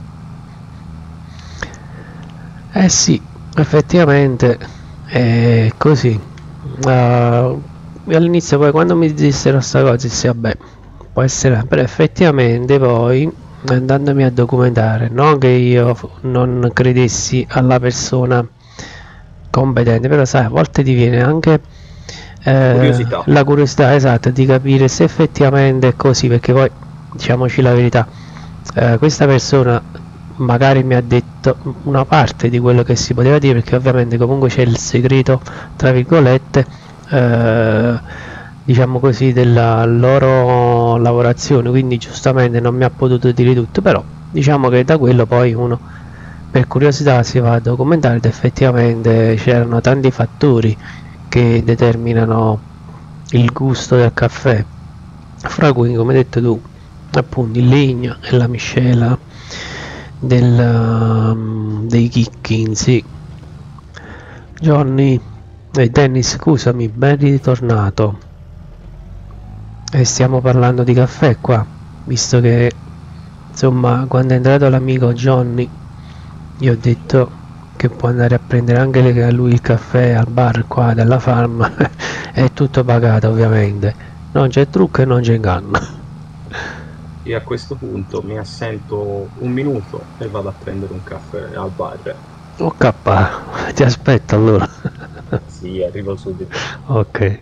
Eh sì, effettivamente è così. Uh, all'inizio poi quando mi dissero sta cosa dissi vabbè, può essere, però effettivamente poi andandomi a documentare, non che io f- non credessi alla persona competente, però sai, a volte ti viene anche eh, Curiosità. la curiosità esatta di capire se effettivamente è così, perché poi diciamoci la verità, eh, questa persona magari mi ha detto una parte di quello che si poteva dire, perché ovviamente comunque c'è il segreto tra virgolette eh, diciamo così della loro lavorazione, quindi giustamente non mi ha potuto dire tutto, però diciamo che da quello poi uno per curiosità si va a documentare ed effettivamente c'erano tanti fattori che determinano il gusto del caffè, fra cui come hai detto tu appunto il legno e la miscela del, um, dei chicchi in sì. Johnny e Dennis, scusami, ben ritornato. E stiamo parlando di caffè qua, visto che insomma quando è entrato l'amico Johnny gli ho detto che può andare a prendere anche le- a lui il caffè al bar qua della farm. È tutto pagato ovviamente, non c'è trucco e non c'è inganno. E a questo punto mi assento un minuto e vado a prendere un caffè al bar. Ok, ti aspetto allora. Sì, arrivo subito. Ok.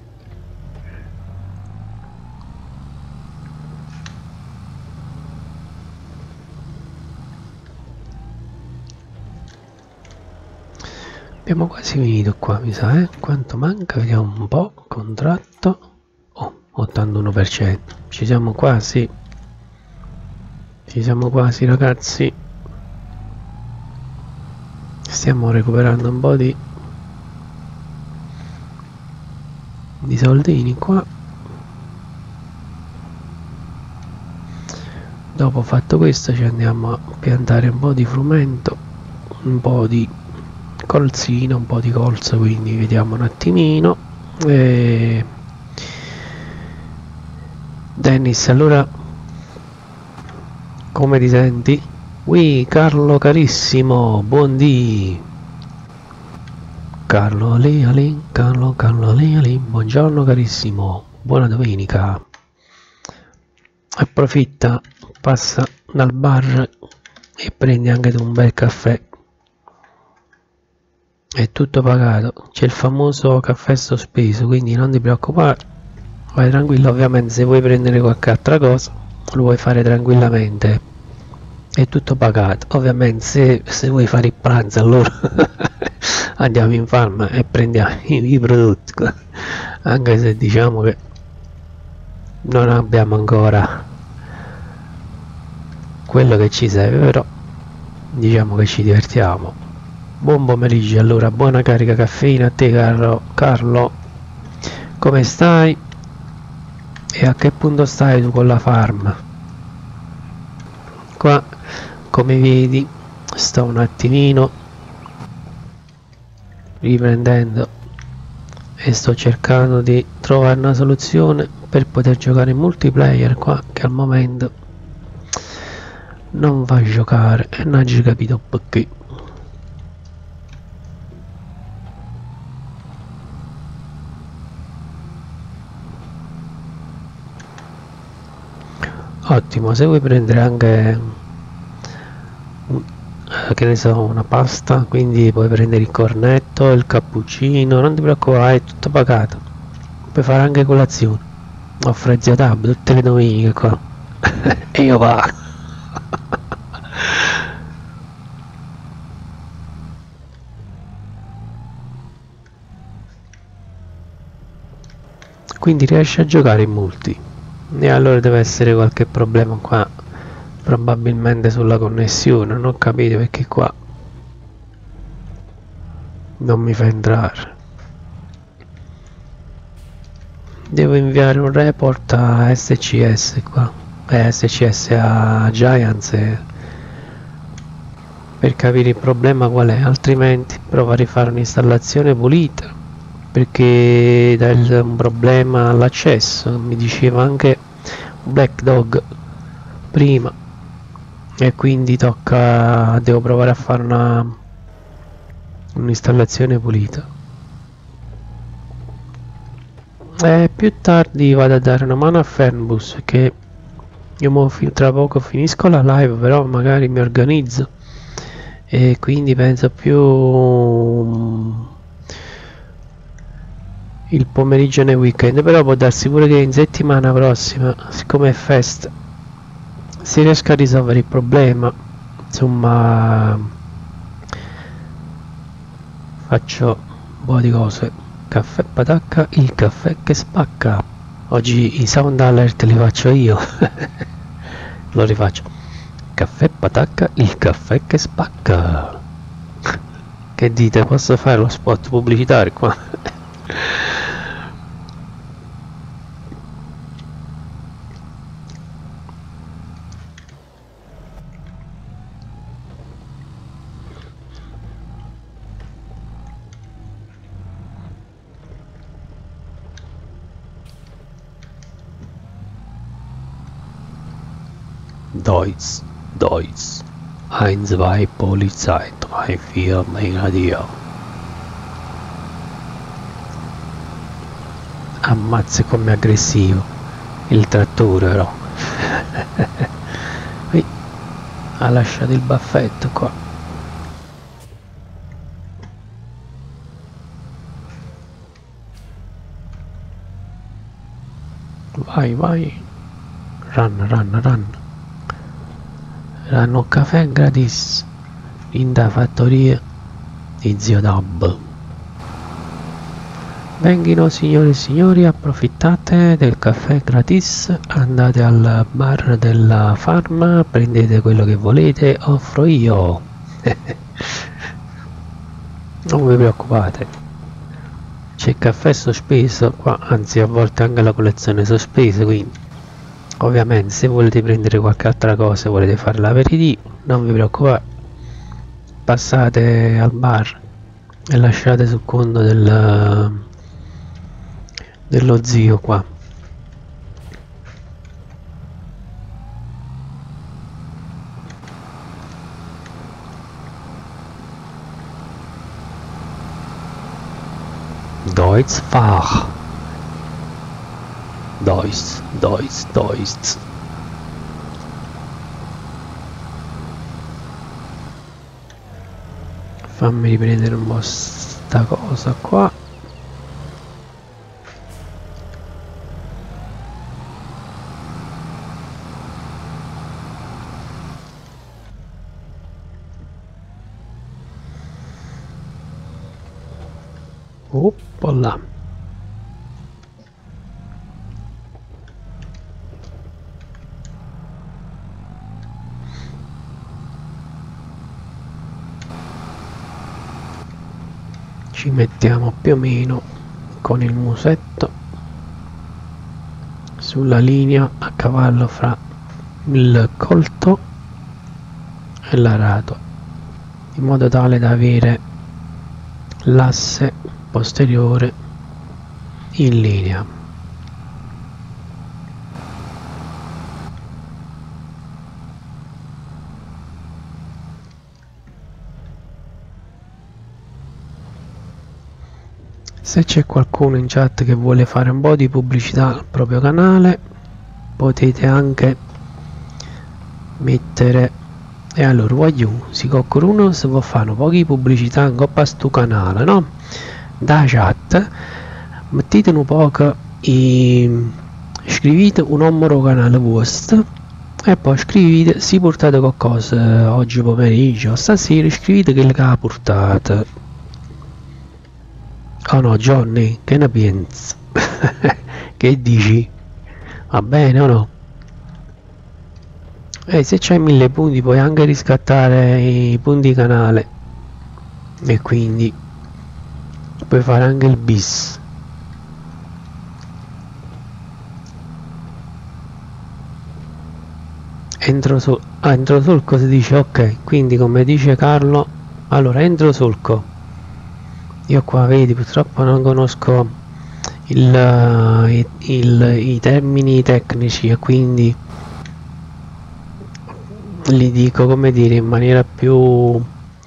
Abbiamo quasi finito qua, mi sa, eh? Quanto manca? Vediamo un po'. Contratto. Oh, ottantuno per cento. Ci siamo quasi. Ci siamo quasi, ragazzi. Stiamo recuperando un po' di, di soldini qua. Dopo fatto questo ci andiamo a piantare un po' di frumento, un po' di colzino, un po' di colza, quindi vediamo un attimino. E... Dennis, allora come ti senti? Ui, Carlo carissimo, buondì. Carlo lì, lì, Carlo, Carlo lì, lì, buongiorno carissimo, buona domenica. Approfitta, passa dal bar e prendi anche tu un bel caffè. È tutto pagato, c'è il famoso caffè sospeso, quindi non ti preoccupare, vai tranquillo. Ovviamente se vuoi prendere qualche altra cosa lo puoi fare tranquillamente, è tutto pagato. Ovviamente se, se vuoi fare il pranzo allora andiamo in farma e prendiamo i, i prodotti, anche se diciamo che non abbiamo ancora quello che ci serve, però diciamo che ci divertiamo. Buon pomeriggio allora, buona carica caffeina a te Carlo. Carlo, come stai? E a che punto stai tu con la farm? Qua come vedi sto un attimino riprendendo e sto cercando di trovare una soluzione per poter giocare in multiplayer qua, che al momento non va a giocare e non hai capito perché. Ottimo, se vuoi prendere anche eh, che ne so, una pasta, quindi puoi prendere il cornetto, il cappuccino, non ti preoccupare, è tutto pagato, puoi fare anche colazione, ho Frezia Tab tutte le domeniche qua e io va. Quindi riesci a giocare in multi e allora deve essere qualche problema qua, probabilmente sulla connessione, non ho capito perché qua non mi fa entrare. Devo inviare un report a S C S qua, eh, S C S a Giants eh, per capire il problema qual è, altrimenti provo a rifare un'installazione pulita, perché dà un problema all'accesso, mi diceva anche Black Dog prima, e quindi tocca, devo provare a fare una un'installazione pulita. E più tardi vado a dare una mano a Fernbus, che io mo tra poco finisco la live, però magari mi organizzo e quindi penso più il pomeriggio nel weekend, però può darsi pure che in settimana prossima, siccome è festa, si riesca a risolvere il problema. Insomma, faccio un po' di cose. Caffè patacca, il caffè che spacca. Oggi i sound alert li faccio io. Lo rifaccio. Caffè patacca, il caffè che spacca. Che dite, posso fare lo spot pubblicitario qua? Deutsch, Deutsch, eins, zwei, Polizei, drei, vier, Brigadier. Ammazza come aggressivo il trattore, però. Qui ha lasciato il baffetto qua. Vai, vai. Run, run, run. Hanno caffè gratis in da fattoria di Zio Dab. Venghino signore e signori, approfittate del caffè gratis, andate al bar della farma, prendete quello che volete, offro io. Non vi preoccupate, c'è il caffè sospeso qua, anzi a volte anche la colazione sospesa, quindi ovviamente se volete prendere qualche altra cosa, volete fare l'aperitivo, non vi preoccupate, passate al bar e lasciate sul conto del, dello zio qua. Deutsch Fach. Deutsch, Deutsch, Deutsch. Fammi riprendere un po' sta cosa qua. Oppala. Ci mettiamo più o meno con il musetto sulla linea a cavallo fra il colto e l'arato, in modo tale da avere l'asse posteriore in linea. Se c'è qualcuno in chat che vuole fare un po' di pubblicità al proprio canale, potete anche mettere. E allora voglio si uno se vuol fare un po' di pubblicità in coppa sto canale, no? Da chat mettete un po' e scrivete un numero canale vostro e poi scrivete si portate qualcosa oggi pomeriggio, stasera scrivete che la portate. Oh no, Johnny, che ne pensi? Che dici? Va bene o no? E se c'hai mille punti puoi anche riscattare i punti canale e quindi puoi fare anche il bis. Entro, sol ah, entro solco si dice ok, quindi come dice Carlo, allora entro solco. Io qua vedi purtroppo non conosco il, il, il, i termini tecnici e quindi li dico, come dire, in maniera più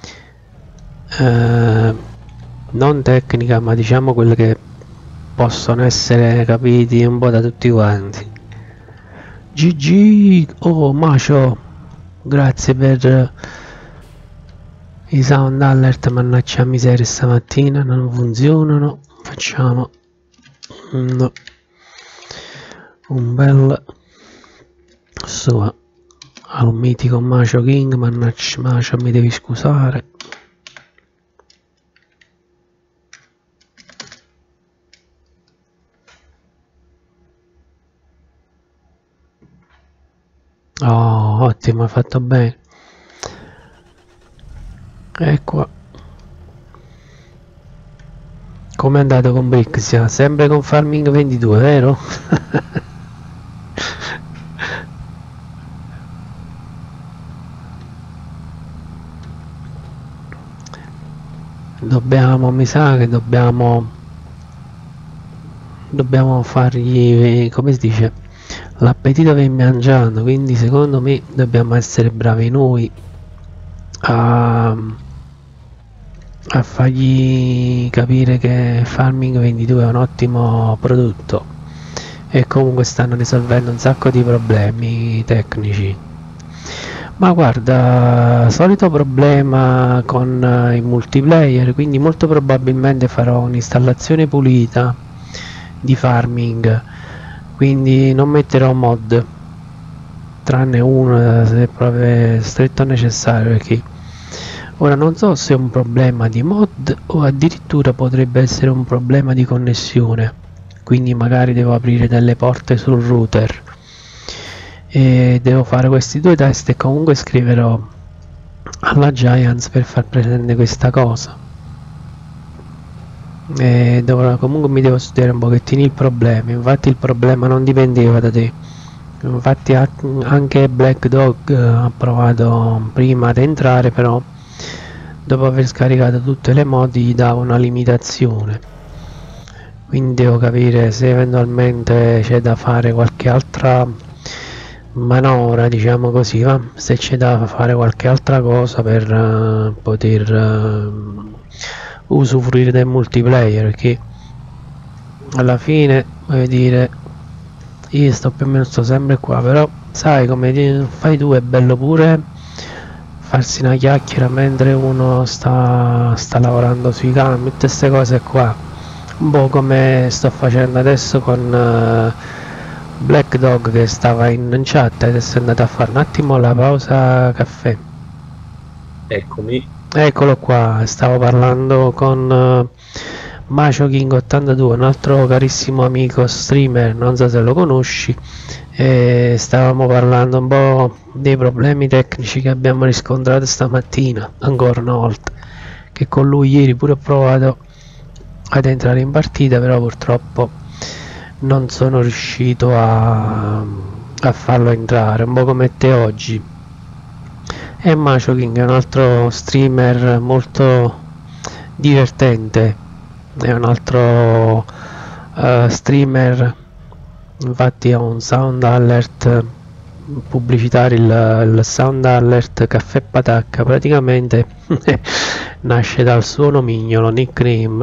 eh, non tecnica, ma diciamo quelle che possono essere capiti un po' da tutti quanti. G G, oh Macio, grazie per i sound alert, mannaggia miseria, stamattina non funzionano. Facciamo un, un bel so al mitico Macio King, mannaggia Macio, mi devi scusare. Oh, ottimo, hai fatto bene. Ecco. Come è andato con Brixia? Sempre con Farming ventidue, vero? Dobbiamo, mi sa che dobbiamo dobbiamo fargli, come si dice, l'appetito viene mangiando, quindi secondo me dobbiamo essere bravi noi a, a fargli capire che Farming ventidue è un ottimo prodotto e comunque stanno risolvendo un sacco di problemi tecnici. Ma guarda, solito problema con il multiplayer, quindi molto probabilmente farò un'installazione pulita di Farming, quindi non metterò mod, tranne uno se proprio stretto necessario, perché ora non so se è un problema di mod o addirittura potrebbe essere un problema di connessione, quindi magari devo aprire delle porte sul router e devo fare questi due test e comunque scriverò alla Giants per far presente questa cosa. E devo, comunque mi devo studiare un pochettino il problema, infatti il problema non dipendeva da te, infatti anche Black Dog ha provato prima ad entrare, però dopo aver scaricato tutte le modi gli dava una limitazione, quindi devo capire se eventualmente c'è da fare qualche altra manovra, diciamo così, va? Se c'è da fare qualche altra cosa per uh, poter uh, usufruire del multiplayer, perché alla fine voglio dire io sto più o meno sto sempre qua, però sai come fai tu, è bello pure farsi una chiacchiera mentre uno sta, sta lavorando sui campi, tutte queste cose qua, un po' come sto facendo adesso con uh, Black Dog che stava in chat, adesso è andato a fare un attimo la pausa caffè. Eccomi. Eccolo qua, stavo parlando con uh, Macio King ottantadue, un altro carissimo amico streamer, non so se lo conosci, e stavamo parlando un po' dei problemi tecnici che abbiamo riscontrato stamattina, ancora una volta, che con lui ieri pure ho provato ad entrare in partita, però purtroppo non sono riuscito a, a farlo entrare, un po' come te oggi. E Macio King è un altro streamer molto divertente, è un altro uh, streamer, infatti ha un sound alert pubblicitario, il, il sound alert Caffè Patacca, praticamente nasce dal suo nomignolo, nickname,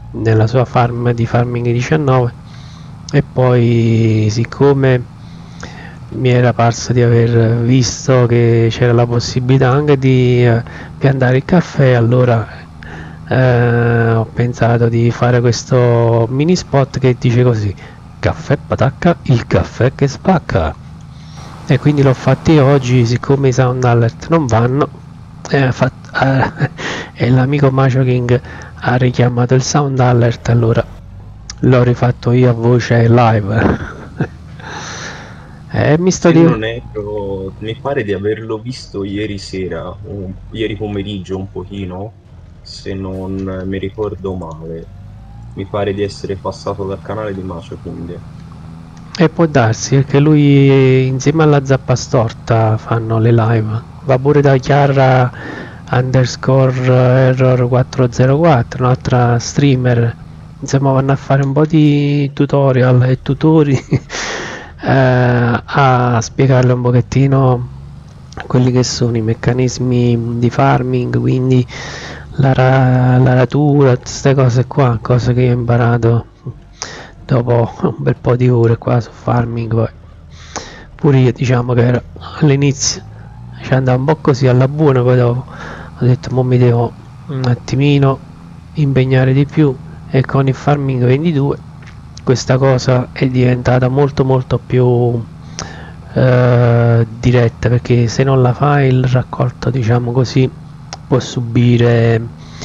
nella sua farm di Farming diciannove, e poi siccome mi era parso di aver visto che c'era la possibilità anche di eh, piantare il caffè, allora eh, ho pensato di fare questo mini spot che dice così: caffè patacca, il caffè che spacca. E quindi l'ho fatti oggi, siccome i sound alert non vanno, eh, fat- eh, e l'amico Macho King ha richiamato il sound alert, allora l'ho rifatto io a voce live. Eh, mi sto Se di... non erro, mi pare di averlo visto ieri sera, un- ieri pomeriggio un pochino, se non mi ricordo male. Mi pare di essere passato dal canale di Macio, quindi. E può darsi perché lui insieme alla Zappa Storta fanno le live. Va pure da Chiara underscore error quattrocentoquattro, un'altra streamer. Insomma, vanno a fare un po' di tutorial e tutori eh, a spiegarle un pochettino quelli che sono i meccanismi di farming, quindi la, ra- la ratura, queste cose qua, cose che io ho imparato dopo un bel po' di ore qua su Farming. Poi pure io, diciamo che era, all'inizio ci andava un po' così alla buona, poi dopo ho detto mo mi devo un attimino impegnare di più, e con il Farming ventidue questa cosa è diventata molto molto più eh, diretta, perché se non la fai il raccolto, diciamo così, può subire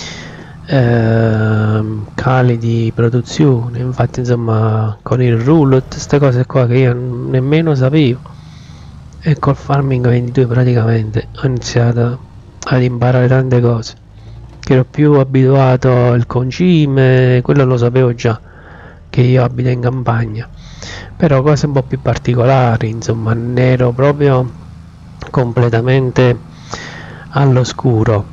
eh, cali di produzione. Infatti, insomma, con il roulout, queste cose qua che io nemmeno sapevo, e col Farming ventidue praticamente ho iniziato ad imparare tante cose che ero più abituato al concime, quello lo sapevo già che io abito in campagna, però cose un po' più particolari, insomma, ne ero proprio completamente all'oscuro.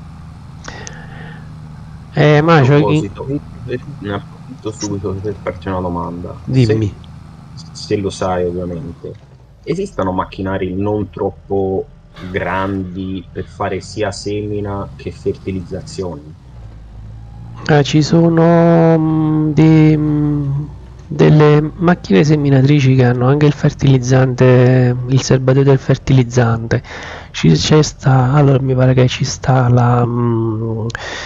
Eh, A ma cioè, proposito, ne approfitto subito per farti una domanda. Se, dimmi. se lo sai, ovviamente, esistono macchinari non troppo grandi per fare sia semina che fertilizzazione? Eh, ci sono mm, dei, mm, delle macchine seminatrici che hanno anche il fertilizzante, il serbatoio del fertilizzante. Ci c'è sta, allora mi pare che ci sta la, mm,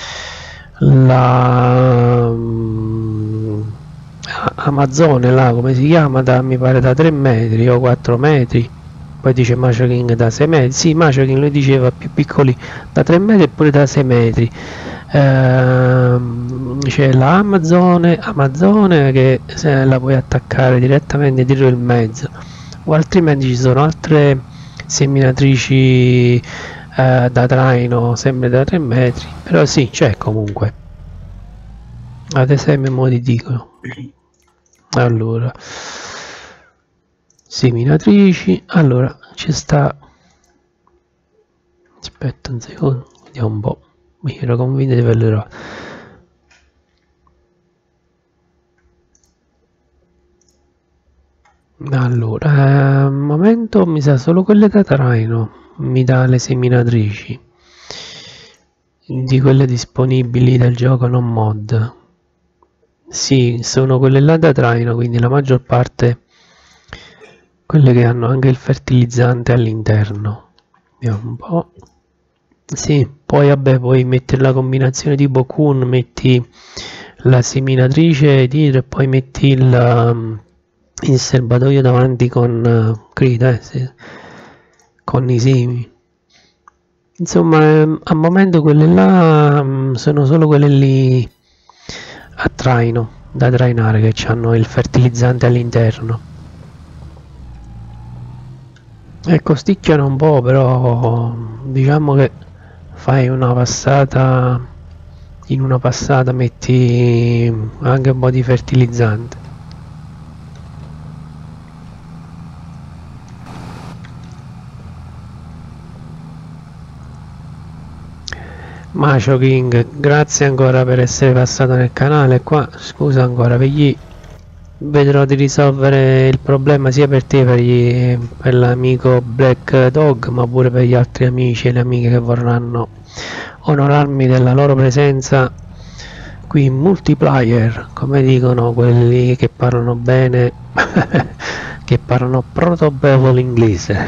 la mm, Amazone, là come si chiama, da, mi pare da tre metri o quattro metri. Poi dice Macho King da sei metri, sì, Macho King lui diceva più piccoli da tre metri e pure da sei metri. Ehm, c'è la Amazone, Amazone che se la puoi attaccare direttamente dietro il mezzo, o altrimenti ci sono altre seminatrici eh, da traino sempre da tre metri, però sì, c'è comunque. Ad esempio, mo ti dico, allora, seminatrici, allora ci sta, aspetta un secondo, vediamo un po', mi ero convinto di averlo. Allora, al momento mi sa solo quelle da traino, mi dà le seminatrici di quelle disponibili del gioco non mod. Sì, sono quelle là da traino, quindi la maggior parte quelle che hanno anche il fertilizzante all'interno. Vediamo un po'. Sì, poi vabbè, puoi mettere la combinazione tipo Kun, metti la seminatrice dietro e poi metti il, um, il serbatoio davanti con uh, credo, eh, sì, con i semi. Insomma, ehm, al momento quelle là mm, sono solo quelle lì a traino, da trainare, che hanno il fertilizzante all'interno. E costicchiano un po', però diciamo che fai una passata, in una passata metti anche un po' di fertilizzante. Macho King, grazie ancora per essere passato nel canale qua, scusa ancora per gli... vedrò di risolvere il problema sia per te, per, gli, per l'amico Black Dog, ma pure per gli altri amici e le amiche che vorranno onorarmi della loro presenza qui multiplayer, come dicono quelli che parlano bene, che parlano protobevole inglese.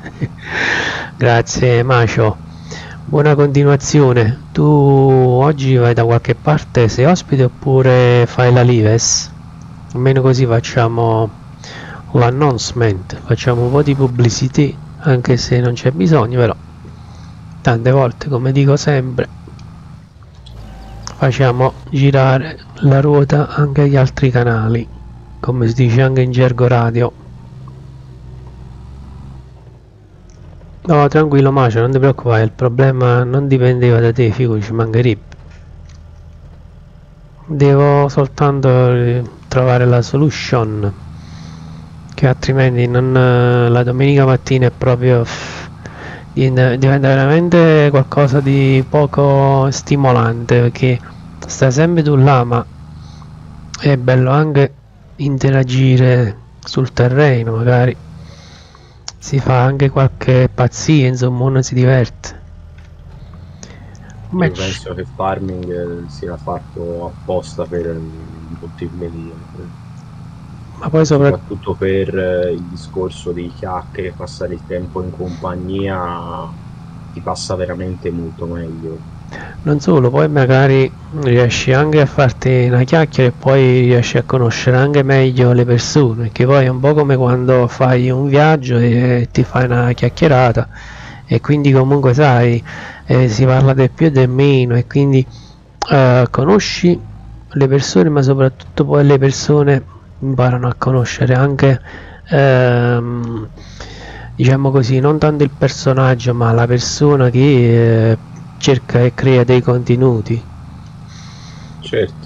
Grazie Macio, buona continuazione. Tu oggi vai da qualche parte, sei ospite oppure fai la lives? Almeno così facciamo l'announcement, facciamo un po' di pubblicity, anche se non c'è bisogno, però tante volte, come dico sempre, facciamo girare la ruota anche agli altri canali, come si dice anche in gergo radio. No, tranquillo Macio, non ti preoccupare, il problema non dipendeva da te, figo, ci mancherebbe. Devo soltanto trovare la solution, che altrimenti non, la domenica mattina è proprio diventa veramente qualcosa di poco stimolante, perché stai sempre tu là, ma è bello anche interagire sul terreno, magari si fa anche qualche pazzia, insomma uno si diverte. Io penso che farming sia fatto apposta per il multiplayer, ma poi sopra... soprattutto per il discorso di chiacchiere, passare il tempo in compagnia ti passa veramente molto meglio. Non solo, poi magari riesci anche a farti una chiacchiera e poi riesci a conoscere anche meglio le persone, che poi è un po' come quando fai un viaggio e ti fai una chiacchierata e quindi comunque sai, eh, si parla del più e del meno, e quindi eh, conosci le persone, ma soprattutto poi le persone imparano a conoscere anche ehm, diciamo così, non tanto il personaggio ma la persona che eh, cerca e crea dei contenuti. Certo.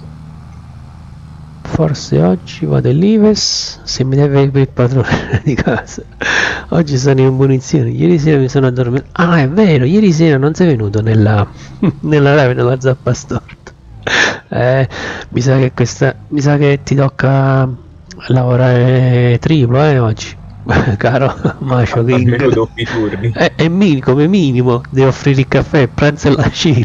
Forse oggi vado all'Ives, se mi deve per il padrone di casa. Oggi sono in punizione, ieri sera mi sono addormentato. Ah, è vero, ieri sera non sei venuto nella nella live, nella zappa storta. Eh, mi sa che questa mi sa che ti tocca lavorare triplo eh oggi. Caro Macio King. Almeno doppi turni. È, è mini, come minimo devo offrire il caffè, il pranzo e la cena.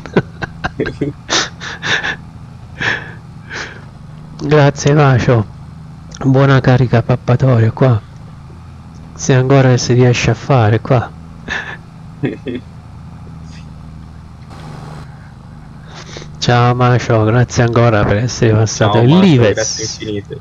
Grazie Macio, buona carica pappatoria qua, se ancora si riesce a fare qua. Ciao Macio, grazie ancora per essere passato. Ciao, in Macio, Lives. grazie infinite.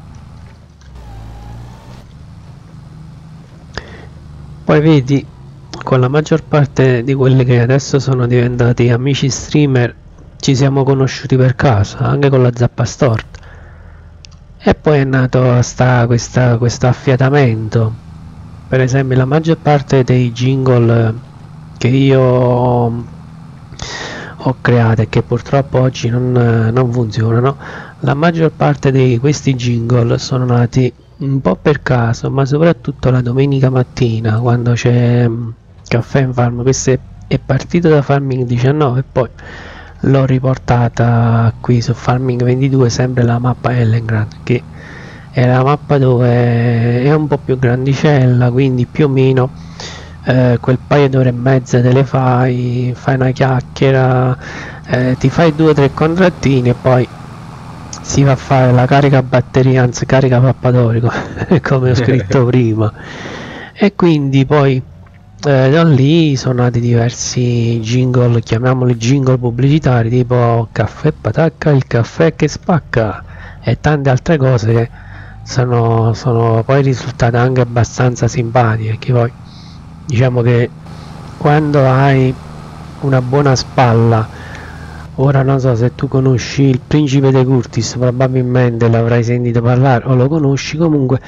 Poi vedi, con la maggior parte di quelli che adesso sono diventati amici streamer ci siamo conosciuti per caso, anche con la zappa storta. E poi è nato sta, questa, questo affiatamento. Per esempio la maggior parte dei jingle che io ho, ho creato e che purtroppo oggi non, non funzionano, la maggior parte di questi jingle sono nati un po' per caso, ma soprattutto la domenica mattina quando c'è Caffè in Farm. Questo è, è partito da Farming diciannove e poi l'ho riportata qui su Farming ventidue, sempre la mappa Ellengrad, che è la mappa dove è un po' più grandicella, quindi più o meno eh, quel paio d'ore e mezza te le fai, fai una chiacchiera, eh, ti fai due o tre contrattini e poi si va a fare la carica batteria, anzi carica pappatorio, come ho scritto prima. E quindi poi eh, da lì sono nati diversi jingle, chiamiamoli jingle pubblicitari, tipo caffè patacca, il caffè che spacca e tante altre cose che sono, sono poi risultate anche abbastanza simpatiche, che poi diciamo che quando hai una buona spalla, ora non so se tu conosci il Principe de Curtis, probabilmente l'avrai sentito parlare o lo conosci, comunque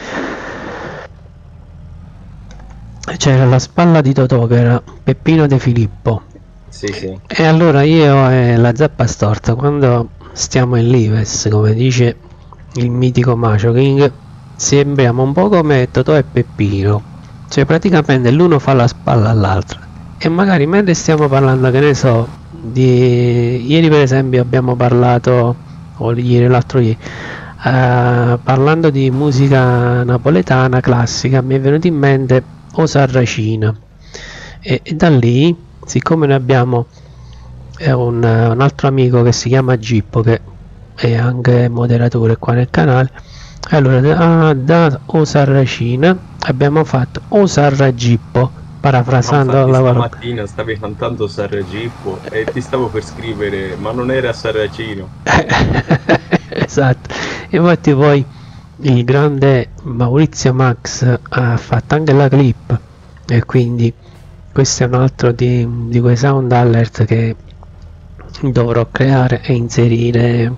c'era la spalla di Totò che era Peppino De Filippo. Sì, sì. E allora io e la zappa storta, quando stiamo in Lives, come dice il mitico Macio King, sembriamo un po' come Totò e Peppino, cioè praticamente l'uno fa la spalla all'altro e magari mentre stiamo parlando, che ne so, di ieri per esempio abbiamo parlato, o ieri l'altro ieri, uh, parlando di musica napoletana classica, mi è venuto in mente O Sarracina e, e da lì, siccome noi abbiamo eh, un, un altro amico che si chiama Gippo, che e anche moderatore qua nel canale. Allora da, da Osarracina abbiamo fatto Osarragippo, parafrasando No, infatti la parola. stamattina stavi cantando Sarragippo e ti stavo per scrivere, ma non era Sarracino. Esatto, infatti poi il grande Maurizio Max ha fatto anche la clip e quindi questo è un altro di, di quei sound alert che dovrò creare e inserire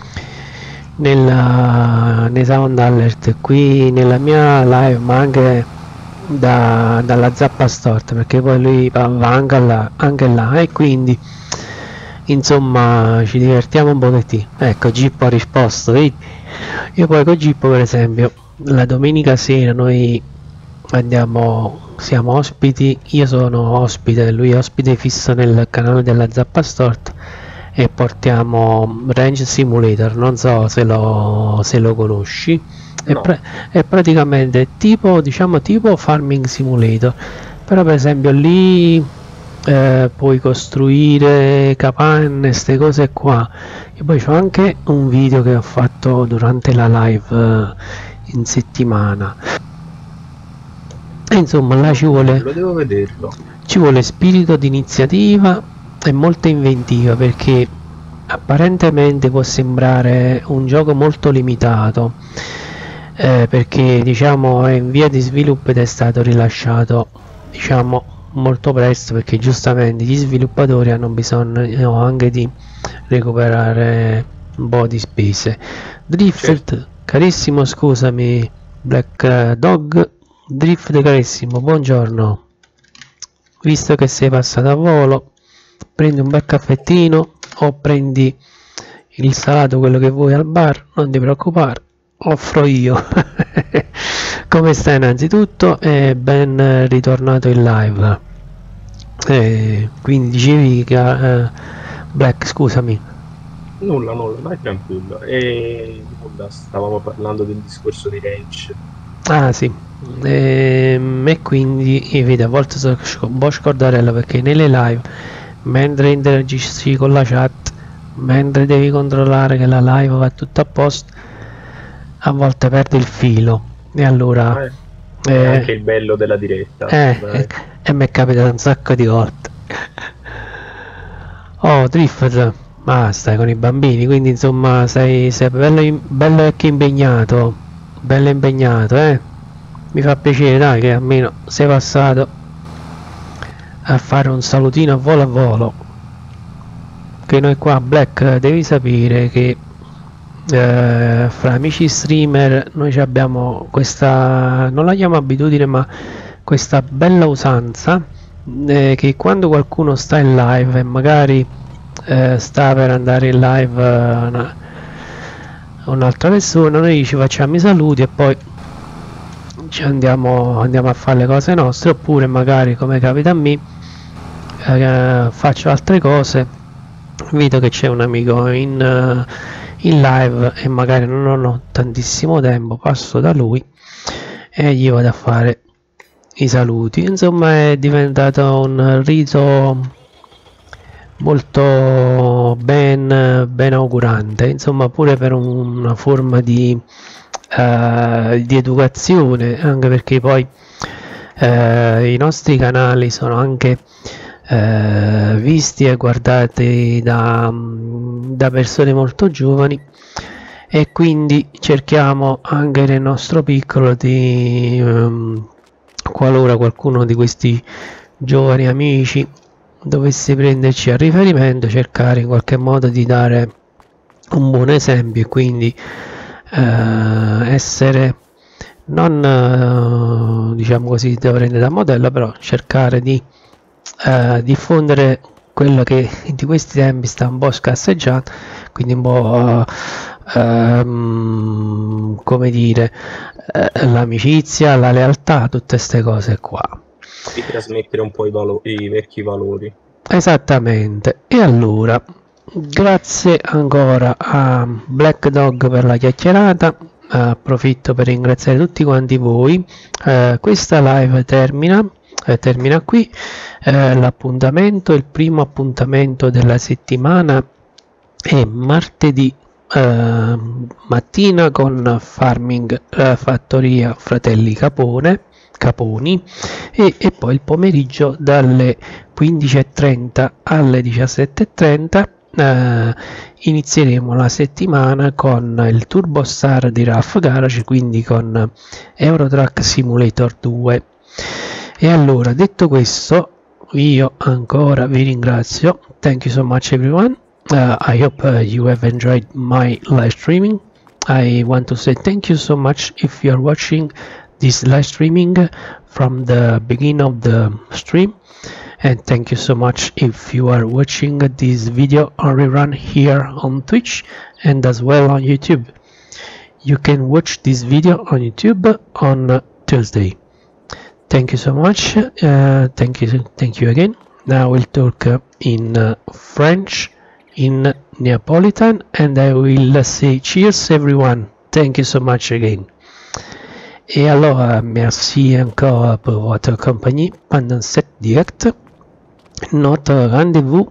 nella, nei sound alert qui nella mia live, ma anche da, dalla zappa storta, perché poi lui va, va anche, là, anche là e quindi insomma ci divertiamo un pochettino. Ecco, Gippo ha risposto, vedi? Io poi con Gippo per esempio la domenica sera noi andiamo, siamo ospiti, io sono ospite, lui è ospite fisso nel canale della Zappa Storta e portiamo Range Simulator, non so se lo, se lo conosci. È, No. pra è praticamente tipo, diciamo, tipo Farming Simulator, però per esempio lì eh, puoi costruire capanne, queste cose qua. E poi c'ho anche un video che ho fatto durante la live eh, in settimana. E insomma là ci vuole, Lo devo vederlo. ci vuole spirito di iniziativa e molta inventiva, perché apparentemente può sembrare un gioco molto limitato, eh, perché diciamo è in via di sviluppo ed è stato rilasciato diciamo molto presto, perché giustamente gli sviluppatori hanno bisogno anche di recuperare un po' di spese. Drift, Certo. carissimo, scusami Black Dog, Drift carissimo, buongiorno, visto che sei passato a volo, prendi un bel caffettino o prendi il salato, quello che vuoi al bar, non ti preoccupare, offro io. Come stai innanzitutto e ben ritornato in live. Eh, quindi dicevi che eh, Black, scusami. Nulla, nulla, vai tranquillo. E nulla, stavamo parlando del discorso di range. Ah sì, ehm, e quindi e vedi, a volte sono un po' scordarello, perché nelle live, mentre interagisci con la chat, mentre devi controllare che la live va tutto a posto, a volte perdi il filo. E allora Eh, è eh, anche il bello della diretta. eh, dai. eh, e mi è capitato un sacco di volte. Oh, Drift, ma stai con i bambini, quindi insomma sei, sei bello, im- bello e che impegnato, bello impegnato, eh? Mi fa piacere, dai, che almeno sei passato a fare un salutino a volo a volo. Che noi qua, Black, devi sapere che eh, fra amici streamer noi ci abbiamo questa, non la chiamo abitudine, ma questa bella usanza eh, che quando qualcuno sta in live e magari eh, sta per andare in live eh, una- un'altra persona, noi ci facciamo i saluti e poi ci andiamo, andiamo a fare le cose nostre, oppure magari, come capita a me, eh, faccio altre cose, vedo che c'è un amico in, eh, in live e magari non ho tantissimo tempo, passo da lui e gli vado a fare i saluti. Insomma è diventato un rito molto ben, ben augurante, insomma, pure per un- una forma di, eh, di educazione, anche perché poi eh, i nostri canali sono anche eh, visti e guardati da, da persone molto giovani, e quindi cerchiamo anche nel nostro piccolo di ehm, qualora qualcuno di questi giovani amici dovesse prenderci a riferimento, cercare in qualche modo di dare un buon esempio e quindi eh, essere non eh, diciamo così da prendere da modello, però cercare di eh, diffondere quello che di questi tempi sta un po' scarseggiando, quindi un po' eh, ehm, come dire eh, l'amicizia, la lealtà, tutte queste cose qua. Di trasmettere un po' i, valo- i vecchi valori. Esattamente. E allora, grazie ancora a Black Dog per la chiacchierata, approfitto per ringraziare tutti quanti voi. Eh, questa live termina, eh, termina qui. Eh, l'appuntamento, il primo appuntamento della settimana è martedì eh, mattina con Farming eh, Fattoria Fratelli Capone, Caponi e, e poi il pomeriggio dalle quindici e trenta alle diciassette e trenta eh, inizieremo la settimana con il Turbo Star di Rough Garage, quindi con Euro Truck Simulator due. E allora, detto questo, io ancora vi ringrazio. Thank you so much everyone. uh, I hope uh, you have enjoyed my live streaming. I want to say thank you so much if you are watching this live streaming from the beginning of the stream, and thank you so much if you are watching this video on rerun here on Twitch and as well on YouTube. You can watch this video on YouTube on Tuesday. Thank you so much. Uh, thank you, thank you again. Now we'll talk uh, in uh, French, in Neapolitan, and I will say cheers everyone. Thank you so much again. Et alors, euh, merci encore pour votre compagnie pendant cette direct. Notre rendez-vous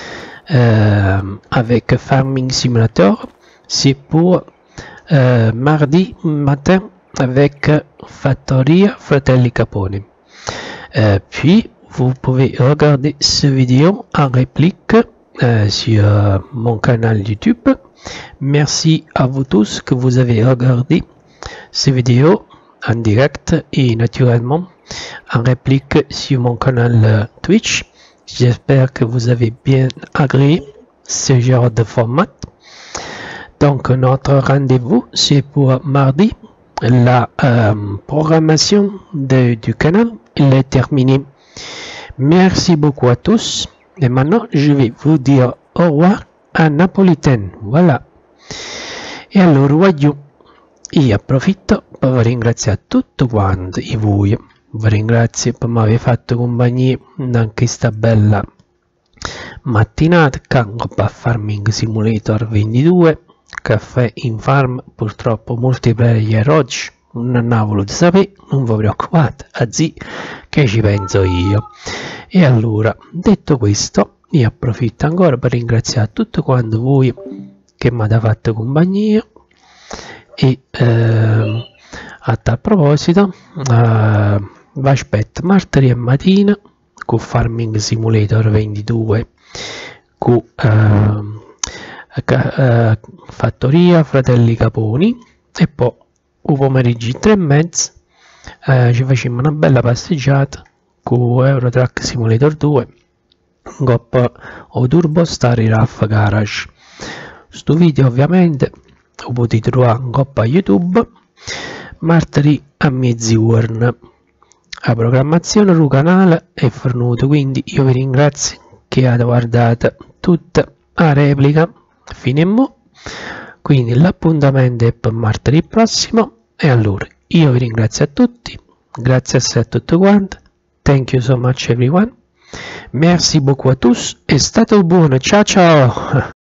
euh, avec Farming Simulator, c'est pour euh, mardi matin avec Fattoria Fratelli Capone. Euh, puis, vous pouvez regarder ce vidéo en réplique euh, sur euh, mon canal YouTube. Merci à vous tous que vous avez regardé ces vidéos en direct et naturellement en réplique sur mon canal euh, Twitch. J'espère que vous avez bien agréé ce genre de format. Donc notre rendez-vous c'est pour mardi. La euh, programmation de, du canal il est terminée. Merci beaucoup à tous. Et maintenant je vais vous dire au revoir a napolitain. Voilà. E allora voglio, io approfitto per ringraziare tutti quanti voi. Vi ringrazio per aver fatto compagnia in questa bella mattinata con Farming Simulator ventidue, Caffè in Farm. Purtroppo multiplayer oggi non ho voluto sapere, non vi preoccupate, azzi che ci penso io. E allora, detto questo, io approfitto ancora per ringraziare tutti quanti voi che mi avete fatto compagnia e eh, a tal proposito eh, vi aspetto martedì mattina con Farming Simulator ventidue con eh, eh, Fattoria Fratelli Caponi e poi un pomeriggio tre e mezza eh, ci facciamo una bella passeggiata con Euro Truck Simulator due coppa o Turbo Star Rough Garage. Sto video ovviamente lo potete trovare in coppa YouTube martedì a mezzogiorno. La programmazione sul canale è fornuta, quindi io vi ringrazio che avete guardato tutta la replica fino a mo'. Quindi l'appuntamento è per martedì prossimo e allora io vi ringrazio a tutti, grazie a tutti quanti. Thank you so much everyone. Merci beaucoup à tous et stato buono. Ciao ciao.